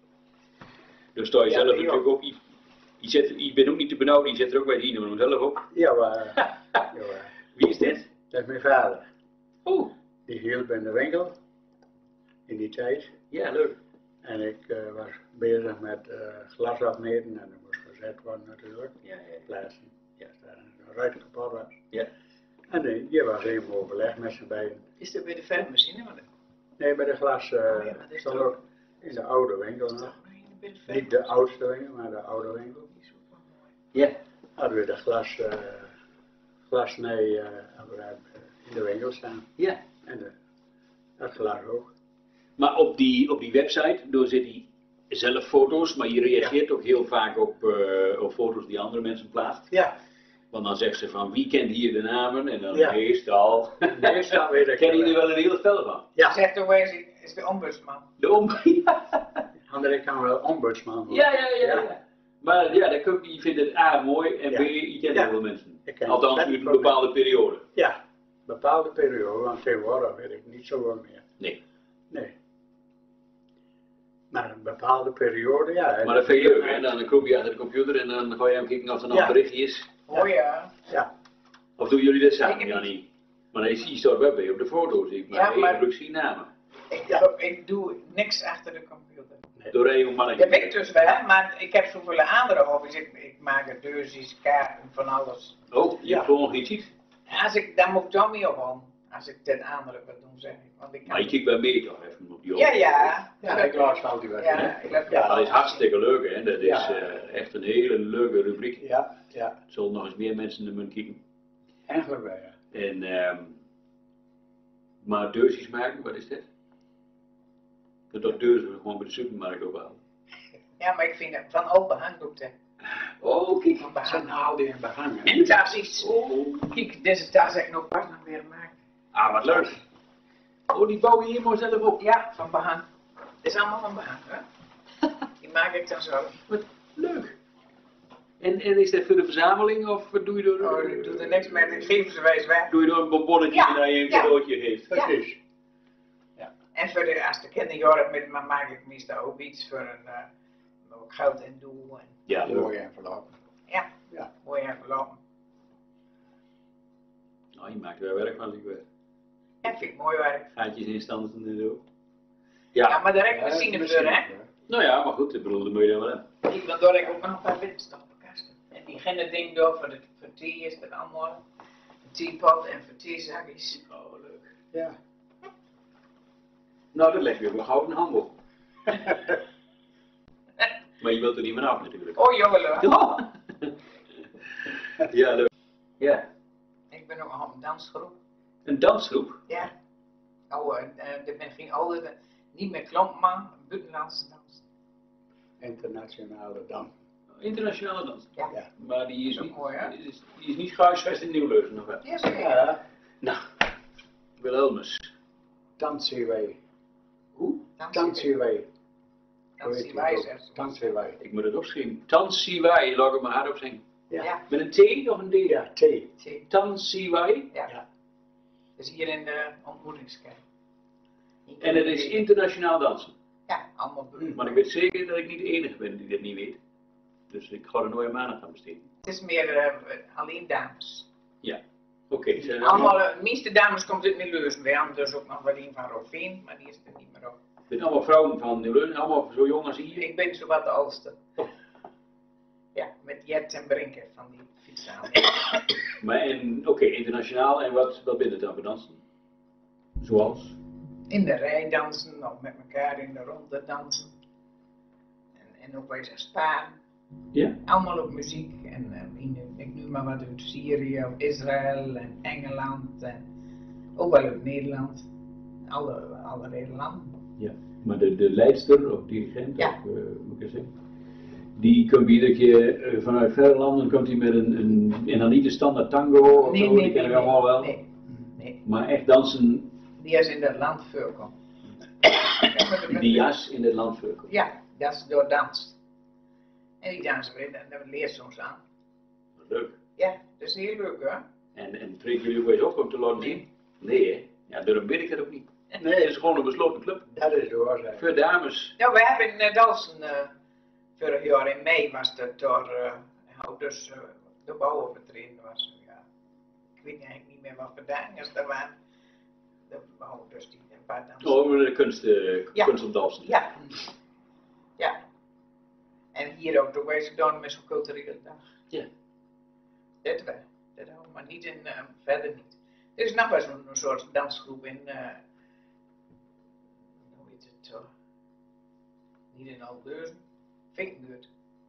Dus sta je Ja, zelf die natuurlijk ook. Je, je, zet, je bent ook niet te benauwd, je zet er ook bij in, maar zelf ook. Ja, maar, ja, maar Wie is dit? dat is mijn vader. Oh, Die hielp in de winkel in die tijd. ja, leuk. En ik uh, was bezig met uh, glas afmeten en dat moest gezet worden natuurlijk. Ja, ja, Plaatsen. Ja, daar een ruit kapot was. ja. En uh, die was even overleg met z'n beiden. Is dat bij de verfmachine? Want Nee, bij de glas uh, Oh ja, maar dat is stond toch- ook in de oude winkel dat is nog. toch bij de Niet de verfmachine? oudste winkel, maar de oude winkel. Die is ook wel mooi. Ja, Hadden we de glas, uh, glasnij uh, hadden we, uh, in de winkel staan. ja. En de, dat glas ook. Maar op die, op die website, door zit hij zelf foto's, maar je reageert ook heel vaak op, uh, op foto's die andere mensen plaatsen. Ja, Want dan zegt ze van wie kent hier de namen en dan Ja. meestal. meestal weet ik Ken je wel. er wel een hele spel van? Ja, Zegt ook eens, is de ombudsman. De om. André kan wel ombudsman worden. Ja, ja, ja, Ja. ja. Maar ja, dan kun je, je vindt het A mooi en Ja. B, je kent Ja. heel veel mensen. Ik ken Althans, het in een wel. bepaalde periode. Ja, bepaalde periode, want tegenwoordig weet ik niet zo wel meer. Nee. Nee. Maar een bepaalde periode, ja. en Maar dat vind je leuk, hè? Dan kom je achter de computer en dan ga je hem kijken of er nog Ja. een berichtje is. Oh ja. Ja, Of doen jullie dat Ik samen, niet. Jannie? Maar dan zie je staat wel bij op de foto's. Ik Ja, maar maar- één druk zien namen. Ik, Ja. doe- ik doe niks achter de computer. Door een mannetje. Dat weet ik dus wel, maar ik heb zoveel andere hobby's. Ik, ik maak er deurtjes, kaarten, van alles. Oh, je Ja. hebt gewoon geen ziet. Als ik, dan moet ik dan mee op om. Als ik ten andere wat doen, zeg ik. Want ik Maar je kan... kijkt bij mee toch even op die Ja, ja. ja, ik las altijd wel. Ja, ik let Ja, Dat is hartstikke leuk, hè? Dat is Ja. eh, echt een hele leuke rubriek. Ja, ja, Er zullen nog eens meer mensen naar moeten kijken. eigenlijk wel, ja. En, ehm maar deurtjes maken, wat is dat? Dat dat deuren we gewoon bij de supermarkt ophalen. Ja, maar ik vind het van open behang doe ik dat. Oh, kijk. Van Dat zijn behang. al die behangen. En tasjes. Oh. Kijk, deze tas heb ik nog pas nog weer gemaakt. Ah, wat leuk. Oh, die bouw je hier maar zelf op. Ja, van behang. is allemaal van baan, hè? Die maak ik dan zelf. Wat leuk. En, en is dat voor de verzameling of wat doe je door? Oh, ik doe er niks mee, ik geef ze wijs weg. Doe je door een bonbonnetje Ja, dat je een ja. cadeautje geeft? Ja. Precies. En voor de, als de kinderjaren met me maak ik meestal ook iets voor een uh, goud en doel. En, Ja, leuk. Mooi en verlopen. ja, Ja. mooi en verlopen. Nou, je maakt er wel werk van, ik weet. Dat vind ik mooi werk. Gaatjes instansen en zo. Ja, Ja. maar daar heb ik machine voor, hè? Nou ja, maar goed, ik bedoel, dat moet je dan wel hebben. Ik wil door ik ook nog een paar witstofpenkasten. En die geen ding door voor de voor thee is dat allemaal. Een theepot en voor theezakjes. Oh, leuk. Ja. Nou, dat leg je ook nog gauw in de handel. Maar je wilt er niet meer af natuurlijk. Oh jongen, Ja. Ja, leuk. Ja. ik ben ook nog op een dansgroep. Een dansgroep. Ja. Oh, uh, er ben geen oude, niet meer klomp, maar buitenlandse dans. Internationale dam. Internationale dans. Ja. Ja. Maar die is Dat is niet, ook mooi, hè? die is, die is niet gehuisvest in Nieuw-Leuzen nog wel. Ja, zeker. Ja. Nou, Wilhelmus. Dansen wij. Hoe? Dansen wij. Dansie wij, zegt ze. Dansen wij. Ik moet het opschrijven. Tansiwai, laat ik maar hard op zeggen. Ja. Ja, Met een T of een D? Ja, thee. zie. Tansiwai. Ja. Ja. Dus hier in de ontmoetingskerk. En het is internationaal dansen. Ja, allemaal beroemd. Maar ik weet zeker dat ik niet de enige ben die dat niet weet. Dus ik ga er nooit een maandag aan besteden. Het is meer uh, alleen dames. Oké, okay, zijn er Allemaal, allemaal, uh, de meeste dames komt uit Nieuw-Leuzen. We hebben dus ook nog wel een van Roveen, maar die is er niet meer op. het zijn allemaal vrouwen van Nieuw-Leuzen, allemaal zo jong als hier. Ik ben zo wat de oudste. Ja, met Jet en Brinken van die fietsen. Maar en, oké, okay, internationaal. En wat, wat ben het dan voor dansen? Zoals? In de rij dansen, of met elkaar in de ronde dansen. En, en ook bij zijn sparen. Ja? Allemaal op muziek. En uh, in, ik noem maar wat uit Syrië of Israël en Engeland. En ook wel uit Nederland. Alle, alle landen. Ja. Maar de, de leidster of dirigent, Ja. of, uh, moet ik zeggen, die komt iedere keer uh, vanuit verre landen, komt hij met een, een, en dan niet de standaard tango of Nee, zo, nee, die kennen we nee, allemaal wel. nee, nee. Maar echt dansen, Die is in dat land voorkomt. die jas in het land voorkomt. Ja, dat is door dans. En die dansen we, en dat leert soms aan. Leuk. Ja, dat is heel leuk hoor. En, en treden jullie ook eens op om te laten zien? Nee hè? Ja, daarom weet ik dat ook niet. Nee, Het is gewoon een besloten club. dat is de oorzaak. Voor dames. Ja, we hebben in uh, Dalsen, uh, vorig jaar in mei was dat door, uh, dus uh, de bouwovertreden was. Ja. Ik weet eigenlijk niet meer wat voor dagen er waren. De bouwers die een paar dansen. Oh, de kunst, uh, Ja. kunst op dansen. Ja. Ja. En hier ook, toen was ik dan met zo'n culturele dag. Ja. Dat wel. Dat houden we maar niet in, uh, verder niet. Er is nog wel zo'n soort dansgroep in, uh, hoe heet het zo? Niet in Albeurzen, Vinkenbuurt.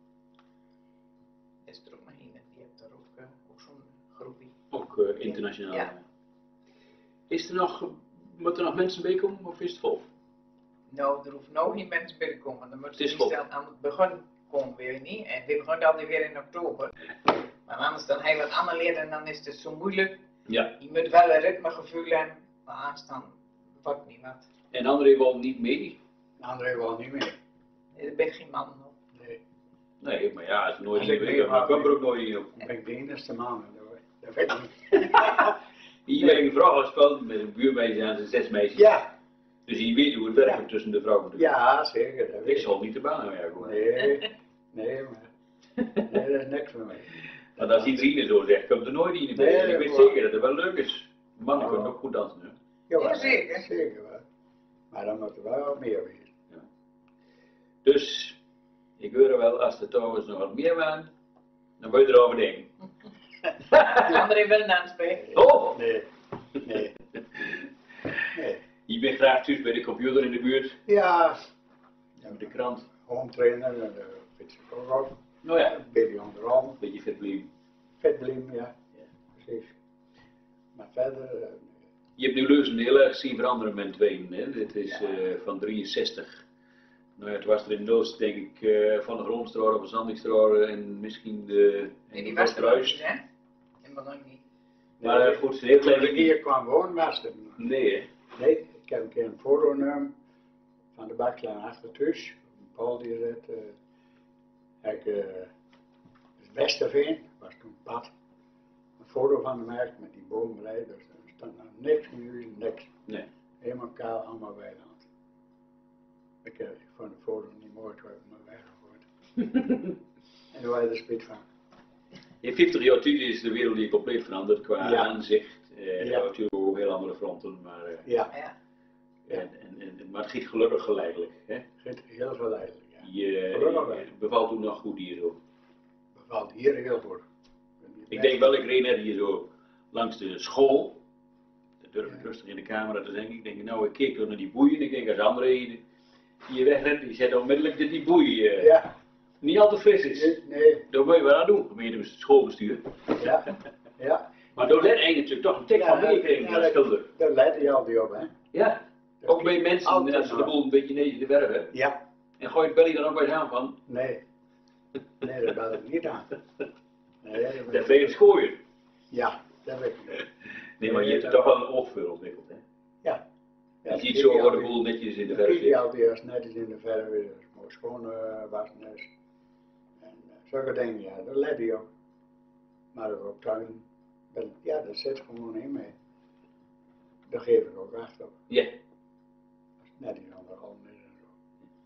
Is er ook nog een, die heeft er ook, uh, ook zo'n groepje. Ook uh, internationaal. Ja. Is er nog, moeten er nog mensen bij komen of is het vol? Nou, er hoeft nou geen mensen bij te komen. Dan moeten Het is ze vol. niet aan het begin komen weer niet. En we beginnen altijd weer in oktober. Maar anders dan hij wat anders leert en dan is het zo moeilijk. Ja. Je moet wel een ritmegevoel hebben, maar aanstaan wordt niet wat. En André wil niet mee? André wil niet meer. Nee, er ben geen man op. Nee. Nee, maar ja, als er nooit Als in ik de mee week, dan mag, kwam er ook nooit in op. Ik ben ik de enige man. dat- Dat weet ik niet. Hier ben ik een vrouw gespeeld met een buurmeisje en zijn zes meisjes. Ja, Dus je weet hoe het werkt Ja. tussen de vrouwen. ja, zeker. Dat Ik weet ik. zal niet de baan aan werken. hoor. Nee, nee, maar. Nee, dat is niks voor mij. Want als iedereen zo zegt, komt er nooit in. Nee, En ik dat weet is zeker dat het wel leuk is. Mannen Oh. kunnen ook goed dansen. Hè? Jawel, Ja, zeker. Zeker wel. Maar dan moet er wel wat meer wezen. Dus ik hoor wel, als er trouwens nog wat meer waren, dan wil je erover denken. André wil aanspreken. Oh! Nee, nee, nee. Je bent graag thuis bij de computer in de buurt, Ja, met de krant. home trainer, en de fiets ik ook op. Nou ja, Een beetje onderarm, een beetje vet blijven. vetblim, ja. Ja. Precies. Maar verder, eh, Je hebt nu Leuzen heel erg zien veranderen met tweeën. Hè? Dit is Ja. eh, van drieënzestig. Nou ja, het was er in Noost denk ik eh, van de Grondstraat of van Zandikstraat en misschien de, Nee, die de was er nog niet, Kruis. hè? In belang niet. Maar eh, goed, een heel toen klein ik hier beetje. kwam wonen was het. Nee hè? Nee, ik heb een keer een foto genomen van de baklaan achter thuis, een paal die zet, uh, heb ik uh, het Westerveen, was toen pad, een foto van de merk met die boomrij, dus er stond nog niks meer, niks. Nee. Helemaal kaal, allemaal weiland. Ik, uh, ik vond de foto niet mooi, toen heb ik me weggegooid. En daar had je er spijt van. In vijftig jaar tijd is de wereld hier compleet veranderd qua Ja. aanzicht. Uh, Ja. Natuurlijk op heel andere fronten, maar, uh, Ja, Ja. en, en, en, maar het gaat gelukkig geleidelijk. Hè? het is heel verleidelijk. Ja. Je, Gelukkig wel. je bevalt toen nog goed hier zo. Bevalt hier heel goed. Ik denk wel, ik reed net hier zo langs de school. Dat durf ik Ja. rustig in de camera te zeggen. Ik denk, nou, ik keek door naar die boeien. Ik denk, als André hier, hier wegrent, die zet onmiddellijk dat die boei uh, Ja, niet al te fris is. nee, nee, Daar moet je wel aan doen, gemeente het schoolbestuur. ja, ja. Maar daar let eigenlijk natuurlijk toch een tik van meegekregen ja, als schilder. daar let je altijd op, hè. Ja, ook bij mensen Altijd als ze de nog. boel een beetje neer de verf hebben. Ja, En gooit Belly dan ook bij aan van, nee. Nee, dat bel ik niet aan. Nee, dat dat ben ben je het gooien. Ja, dat weet ik niet. Nee, maar je hebt er toch wel een oog voor ontwikkeld, hè. Ja. Je ziet zo waar de boel netjes in de verf Kijk je zit. altijd als netjes in de verf is, als het mooi schoon uh, wassen is. En uh, zulke dingen, ja, daar let je op. Maar ook op tuin, dat, ja, dat zit gewoon in mee. Daar geef ik ook acht op. Ja. Als het netjes aan de grond is en zo.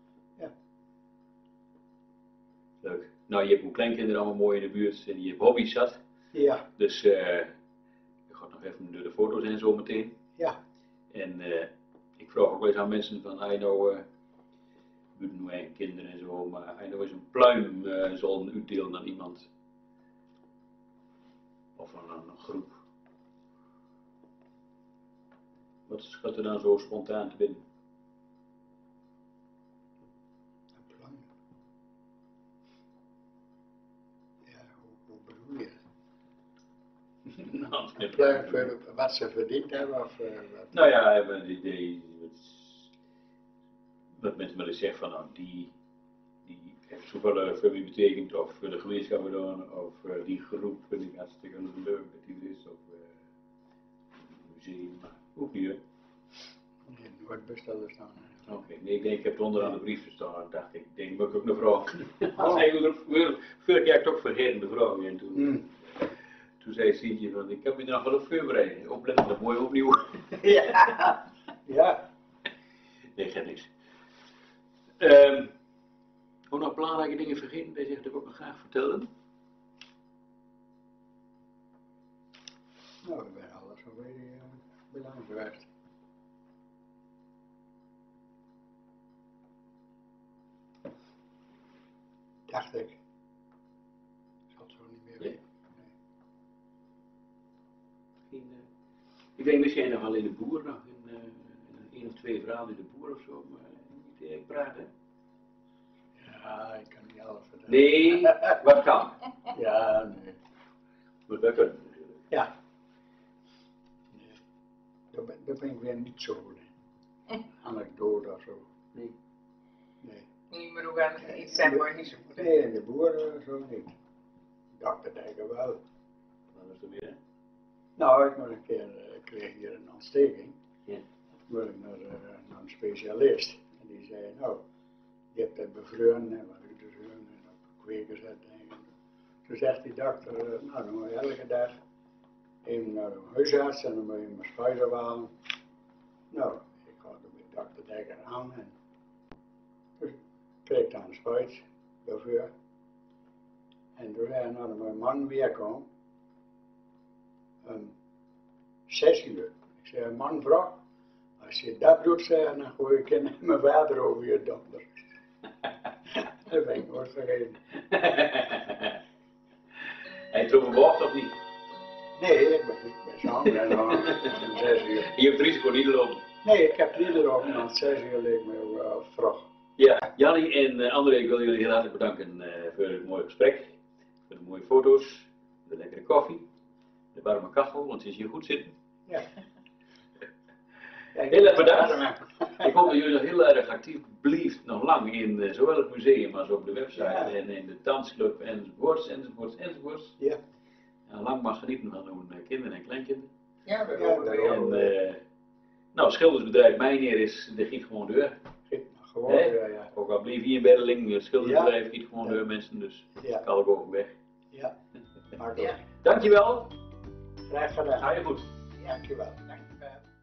Leuk. Nou, je hebt ook kleinkinderen allemaal mooi in de buurt en je hebt hobby's zat. Ja, Dus uh, ik ga nog even door de foto's en zo meteen. ja, En uh, ik vraag ook wel eens aan mensen van, hij nou, uh, we doen nu eigen kinderen en zo, maar hij nou eens een pluim uh, zal uitdelen aan iemand. Of aan een groep. Wat schat er dan zo spontaan te binnen? een plan. Ja, hoe, hoe bedoel je? Nou, Een plan voor wat ze verdiend hebben of uh, wat? Nou ja, we hebben het idee, wat, wat mensen wel eens zeggen van, nou die, die heeft zoveel uh, voor wie betekent, of voor de gemeenschap gedaan, of uh, die groep vind ik hartstikke leuk dat die er is, of uh, een museum, maar ook niet hè. Nee, nooit bestellen staan. Oké, okay. Nee, ik denk, ik heb het onderaan de brief gestaan, dacht ik, ik denk, moet ik ook een vraag. Als hij weer, vorig jaar toch vergeten de vraag en toen, Hmm. toen zei Sientje van, ik heb me er nog wel op voorbereid, opletten, dat mooi opnieuw. Ja, ja. Nee, gaat niks. Um, ook nog belangrijke dingen vergeten, die zegt ik ook nog graag vertellen. Nou, ik ben alles alweer uh, belangrijk geweest. Dacht ik. Ik zal het zo niet meer Nee. weten. Geen, uh, ik denk misschien nog wel in de boer nog, in, uh, in één of twee verhalen in de boer of zo, maar niet erg praten. Ja, ik kan niet alles vertellen. Nee, wat kan? Ja, nee. Moet wel kunnen natuurlijk. Ja. Nee. Daar ben, daar ben ik weer niet zo goed in. Anekdote of zo. Nee. Nee. Niet meer hoe aan iets zijn waar niet zo goed in. Nee, in de boeren zo niet. Dokter Dijker wel. Wat was er weer? Nou, ik moet een keer, uh, ik kreeg hier een ontsteking. Ja. Moet ik naar, uh, naar een specialist. En die zei, nou, je hebt het bevruren en wat ik dus en op kweken zet. En toen zegt die dokter, uh, nou dan moet je elke dag even naar de huisarts en dan moet je mijn spuiter halen. Nou, ik ga er met dokter Dijker aan en dus ik kreeg dan een spuit daarvoor. En toen zei hij, nou dan moet mijn man weer komen. Um, zes uur. Ik zei, man, vrouw, als je dat doet, zei, dan gooi ik in mijn water over je donder. Dat ben ik nooit vergeten. Hij trok een wacht of niet? Nee, ik ben, ik ben zo en om zes uur. Je hebt het risico niet lopen. Nee, ik heb niet erop, want zes uur leek me wel vroeg. Ja, Jannie en uh, André, ik wil jullie heel hartelijk bedanken uh, voor het mooie gesprek, voor de mooie foto's, de lekkere koffie, de warme kachel, want ze is hier goed zitten. Ja. Ja, ik Heel erg ben bedankt. er- Ik hoop dat jullie nog heel erg actief blijft, nog lang in uh, zowel het museum als op de website Ja. en in de dansclub enzovoorts, enzovoorts, enzovoorts. Ja, En lang mag genieten van uw uh, kinderen en kleinkinderen. Ja, dat Ja, horen we daarom. wel. En uh, nou, schildersbedrijf Mijneer is, de giet gewoon deur. giet nog. Gewoon, Hè? ja, ja. Ook al bleef hier in Beddeling, het schildersbedrijf giet gewoon Ja. door mensen, dus Ja. kan ik ook weg. Ja. Maar Ja. goed, Dankjewel, graag gedaan. ga je goed. Dankjewel. Dankjewel.